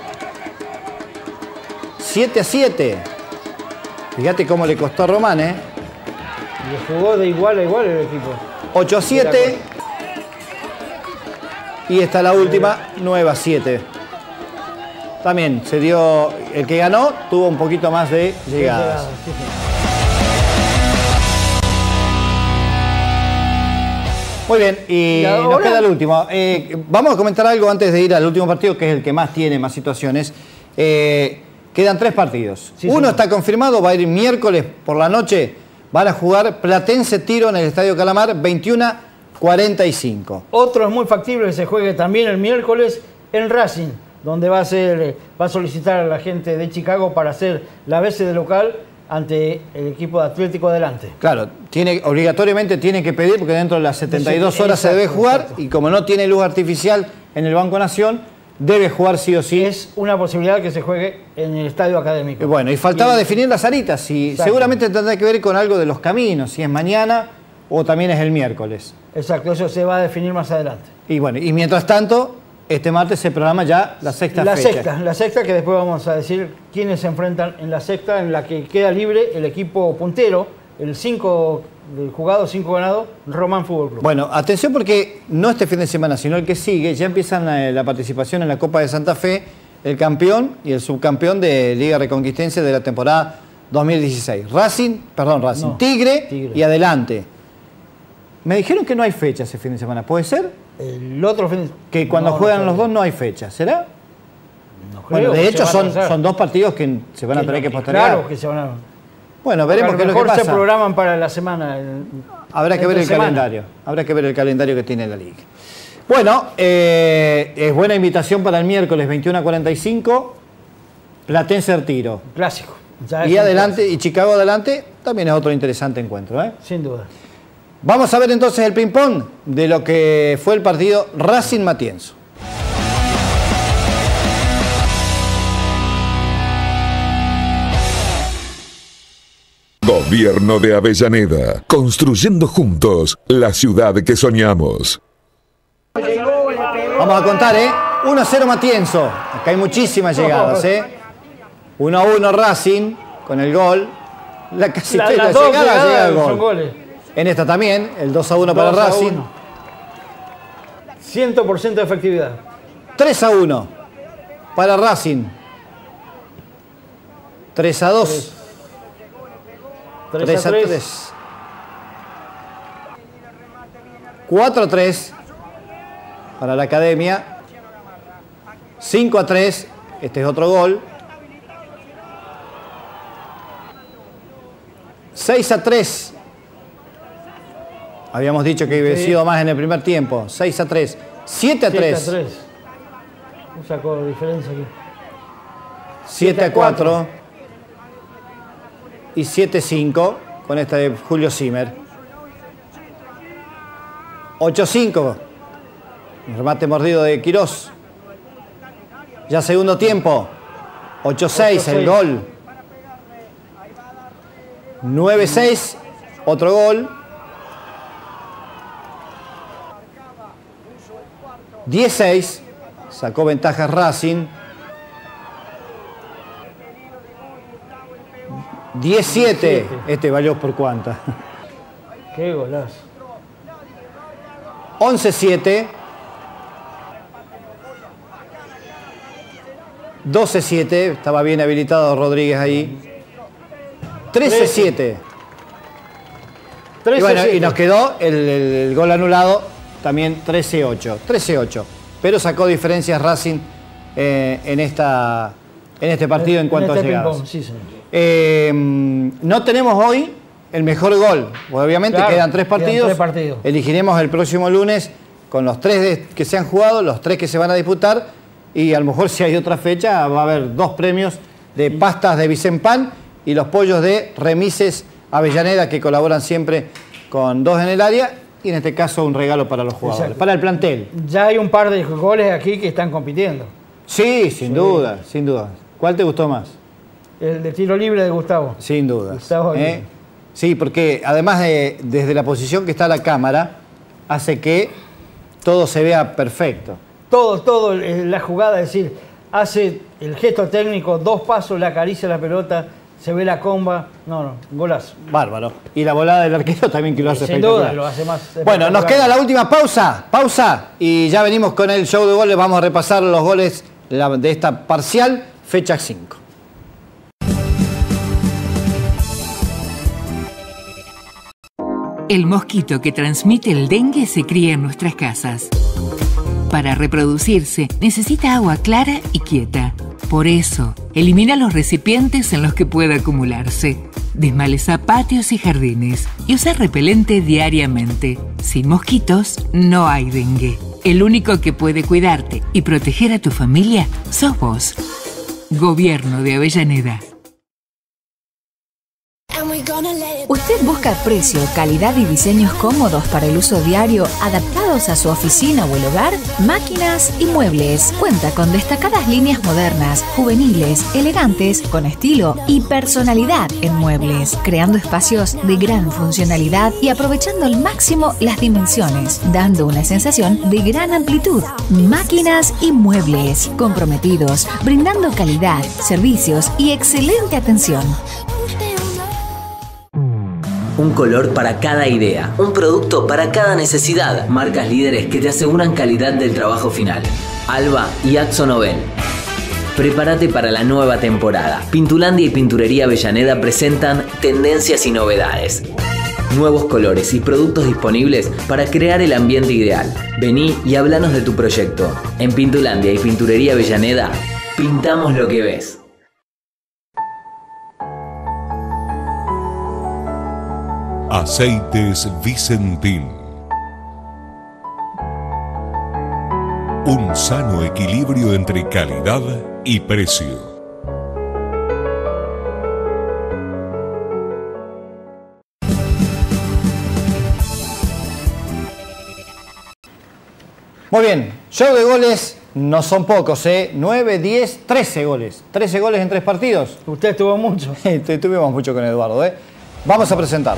siete a siete. Fíjate cómo le costó a Román, ¿eh? Le jugó de igual a igual el equipo. ocho a siete. Y está la última, nueve a siete. También se dio, el que ganó tuvo un poquito más de llegadas. Sí, sí. Muy bien, y, ¿Y ahora? nos queda el último. Eh, vamos a comentar algo antes de ir al último partido, que es el que más tiene, más situaciones. Eh, quedan tres partidos. Sí, Uno sí. está confirmado, va a ir miércoles por la noche. Van a jugar Platense Tiro en el Estadio Calamar, veintiuno a cuarenta y cinco. Otro es muy factible que se juegue también el miércoles en Racing, donde va a, ser, va a solicitar a la gente de Chicago para hacer la B C de local ante el equipo de Atlético Adelante. Claro, tiene, obligatoriamente tiene que pedir, porque dentro de las setenta y dos horas se Exacto, debe jugar, exacto. y como no tiene luz artificial en el Banco Nación, debe jugar sí o sí. Es una posibilidad que se juegue en el Estadio Académico. Y bueno, y faltaba Y- definir las aritas, y Exacto. seguramente tendrá que ver con algo de los caminos, si es mañana o también es el miércoles. Exacto, eso se va a definir más adelante. Y bueno, y mientras tanto, este martes se programa ya la sexta La fecha. sexta, la sexta que después vamos a decir quiénes se enfrentan en la sexta, en la que queda libre el equipo puntero, el cinco jugado, cinco ganado, Román Fútbol Club. Bueno, atención porque no este fin de semana, sino el que sigue, ya empiezan la, la participación en la Copa de Santa Fe, el campeón y el subcampeón de Liga Reconquistense de la temporada dos mil dieciséis. Racing, perdón, Racing, No, Tigre, Tigre. y Adelante. Me dijeron que no hay fecha ese fin de semana, ¿puede ser? El otro fin de Que cuando no, juegan no los creo. dos no hay fecha, ¿será? No creo Bueno, de que hecho se son, van a hacer. son dos partidos que se van a Que tener no, que postergar. Claro que se van a... Bueno, veremos A qué es lo lo que mejor se pasa. programan para la semana. el- Habrá que ver entre el semana. calendario. Habrá que ver el calendario que tiene la liga. Bueno, eh, es buena invitación para el miércoles veintiuno a cuarenta y cinco. Platense Tiro. Clásico. Ya es Y un adelante, y Chicago Adelante también es otro interesante encuentro, ¿eh? clásico, sin duda. Vamos a ver entonces el ping-pong de lo que fue el partido Racing Matienzo. Gobierno de Avellaneda. Construyendo juntos la ciudad que soñamos. Vamos a contar, ¿eh? uno a cero Matienzo. Acá hay muchísimas llegadas, ¿eh? uno a uno Racing con el gol. La casi La- toda la las dos llegada llegadas llega el son gol. goles. En esta también, el dos a uno para dos a Racing. uno. cien por ciento de efectividad. tres a uno para Racing. tres a dos. tres a tres. cuatro a tres para la Academia. cinco a tres. Este es otro gol. seis a tres. Habíamos dicho que había Sí. sido más en el primer tiempo. seis a tres. siete a tres. siete a tres. No sacó diferencia aquí. siete a cuatro. Y siete a cinco con esta de Julio Zimmer. ocho a cinco. El remate mordido de Quirós. Ya segundo tiempo. ocho a seis el gol. nueve a seis. Otro gol. diez a seis. Sacó ventaja Racing. diecisiete. Este valió por cuánta. Qué golazo. once a siete. doce a siete. Estaba bien habilitado Rodríguez ahí. trece a siete. Y bueno, y nos quedó el, el- el gol anulado también trece a ocho. trece a ocho. Pero sacó diferencias Racing eh, en, esta, en este partido en, en cuanto este a llegadas. Sí, señor. Eh, no tenemos hoy el mejor gol. Obviamente claro, quedan, tres partidos. quedan tres partidos. Elegiremos el próximo lunes con los tres de, que se han jugado, los tres que se van a disputar. Y a lo mejor si hay otra fecha va a haber dos premios de pastas de Vicen-Pan y los pollos de Remises Avellaneda, que colaboran siempre con dos en el área. Y en este caso un regalo para los jugadores, exacto, para el plantel. Ya hay un par de goles aquí que están compitiendo. Sí, sin sí. duda, sin duda. ¿Cuál te gustó más? El de tiro libre de Gustavo. Sin duda. Gustavo ¿Eh? Sí, porque además de, desde la posición que está la cámara, hace que todo se vea perfecto. Todo, todo, la jugada, es decir, hace el gesto técnico, dos pasos, le acaricia la pelota, se ve la comba. No, no, golazo. Bárbaro. Y la volada del arquero también que lo hace Sin espectacular. duda, lo hace más. Bueno, nos queda la última pausa. Pausa. Y ya venimos con el show de goles. Vamos a repasar los goles de esta parcial, fecha cinco. El mosquito que transmite el dengue se cría en nuestras casas. Para reproducirse, necesita agua clara y quieta. Por eso, elimina los recipientes en los que pueda acumularse. Desmaleza patios y jardines y usa repelente diariamente. Sin mosquitos, no hay dengue. El único que puede cuidarte y proteger a tu familia sos vos. Gobierno de Avellaneda. ¿Usted busca precio, calidad y diseños cómodos para el uso diario, adaptados a su oficina o el hogar? Máquinas y Muebles cuenta con destacadas líneas modernas, juveniles, elegantes, con estilo y personalidad en muebles, creando espacios de gran funcionalidad y aprovechando al máximo las dimensiones, dando una sensación de gran amplitud. Máquinas y Muebles, comprometidos, brindando calidad, servicios y excelente atención. Un color para cada idea, un producto para cada necesidad. Marcas líderes que te aseguran calidad del trabajo final. Alba y Akzo Nobel. Prepárate para la nueva temporada. Pintulandia y Pinturería Avellaneda presentan tendencias y novedades. Nuevos colores y productos disponibles para crear el ambiente ideal. Vení y háblanos de tu proyecto. En Pintulandia y Pinturería Avellaneda, pintamos lo que ves. Aceites Vicentín. Un sano equilibrio entre calidad y precio. Muy bien, show de goles no son pocos, ¿eh? nueve, diez, trece goles. trece goles en tres partidos. Usted tuvo mucho. Tuvimos mucho con Eduardo, ¿eh? Vamos a presentarlo.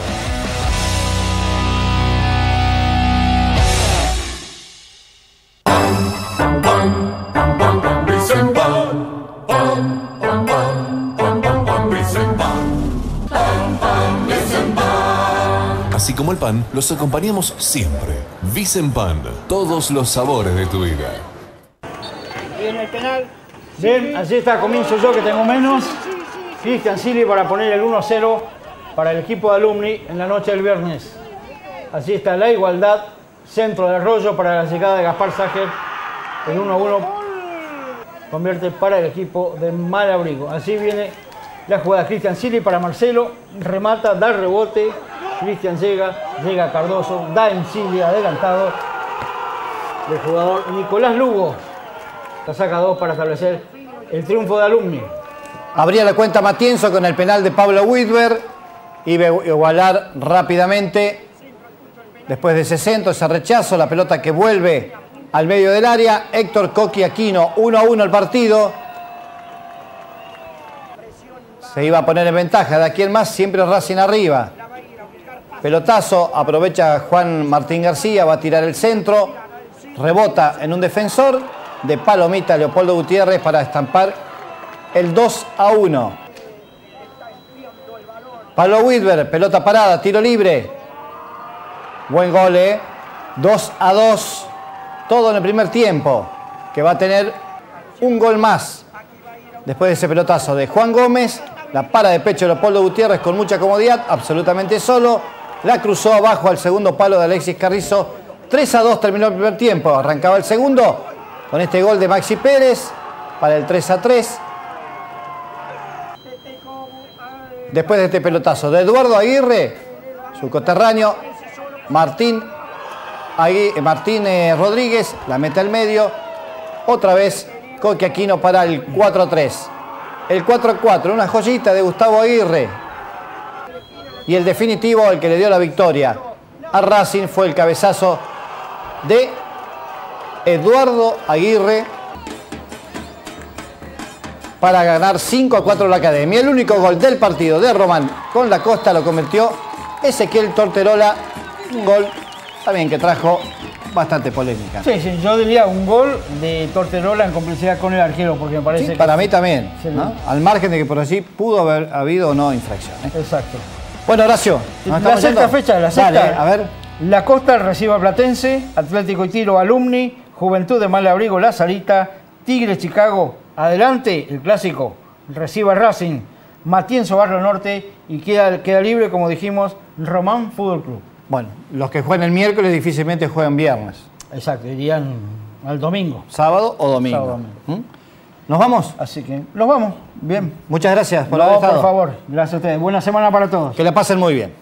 Así como el pan, los acompañamos siempre. Vicen-Pan, todos los sabores de tu vida. Bien, el penal. Bien, así está, comienzo yo que tengo menos. Cristian Silly para poner el uno a cero para el equipo de Alumni en la noche del viernes. Así está la igualdad. Centro de Arroyo para la llegada de Gaspar Ságer. El uno a uno convierte para el equipo de Malabrigo. Así viene la jugada. Cristian Silly para Marcelo. Remata, da rebote. Cristian llega, llega Cardoso, da en Silly adelantado. El jugador Nicolás Lugo la saca dos para establecer el triunfo de Alumni. Abría la cuenta Matienzo con el penal de Pablo Whitber. Iba a igualar rápidamente. Después de sesenta, ese rechazo, la pelota que vuelve al medio del área. Héctor Coqui Aquino, uno a uno el partido. Se iba a poner en ventaja. De aquí en más, siempre Racing arriba. Pelotazo, aprovecha Juan Martín García, va a tirar el centro. Rebota en un defensor. De palomita Leopoldo Gutiérrez para estampar el dos a uno. Pablo Whitber, pelota parada, tiro libre. Buen gol, ¿eh? dos a dos. Todo en el primer tiempo. Que va a tener un gol más. Después de ese pelotazo de Juan Gómez. La para de pecho de Leopoldo Gutiérrez con mucha comodidad. Absolutamente solo. La cruzó abajo al segundo palo de Alexis Carrizo. tres a dos terminó el primer tiempo. Arrancaba el segundo con este gol de Maxi Pérez para el tres a tres. después de este pelotazo de Eduardo Aguirre, su coterráneo, Martín, Agui- Martín eh, Rodríguez, la mete al medio. Otra vez Coqui Aquino para el cuatro a tres. El cuatro a cuatro, una joyita de Gustavo Aguirre. Y el definitivo, el que le dio la victoria a Racing, fue el cabezazo de Eduardo Aguirre para ganar cinco a cuatro la Academia. El único gol del partido de Román con la Costa lo convirtió Ezequiel Torterola, un gol también que trajo bastante polémica. Sí, sí, yo diría un gol de Torterola en complicidad con el arquero, porque me parece Sí, que... para mí también, Sí. ¿no? Al margen de que por allí pudo haber habido o no infracción. ¿eh? Exacto. Bueno, Horacio, ¿nos La estamos sexta yendo? fecha, la sexta. Dale, a ver. La Costa recibe a Platense, Atlético y Tiro Alumni, Juventud de Malabrigo La Salita, Tigre Chicago, adelante, el clásico, recibe a Racing, Matienzo Barrio Norte y queda, queda libre, como dijimos, Román Fútbol Club. Bueno, los que juegan el miércoles difícilmente juegan viernes. Exacto, irían al domingo. Sábado o domingo. Sábado, domingo. ¿Mm? ¿Nos vamos? Así que nos vamos. Bien. Muchas gracias por No, haber estado. por favor. Gracias a ustedes. Buena semana para todos. Que la pasen muy bien.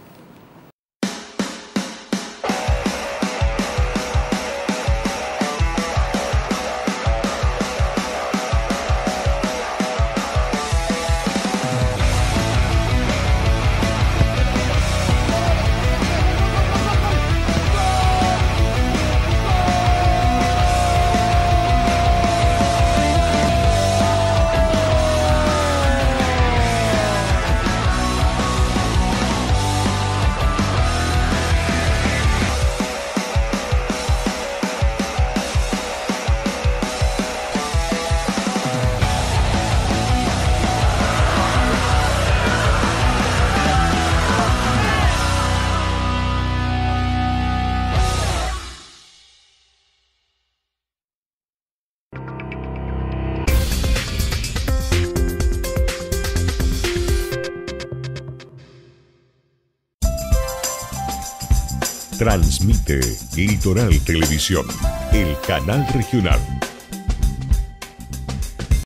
Transmite Litoral Televisión, el canal regional.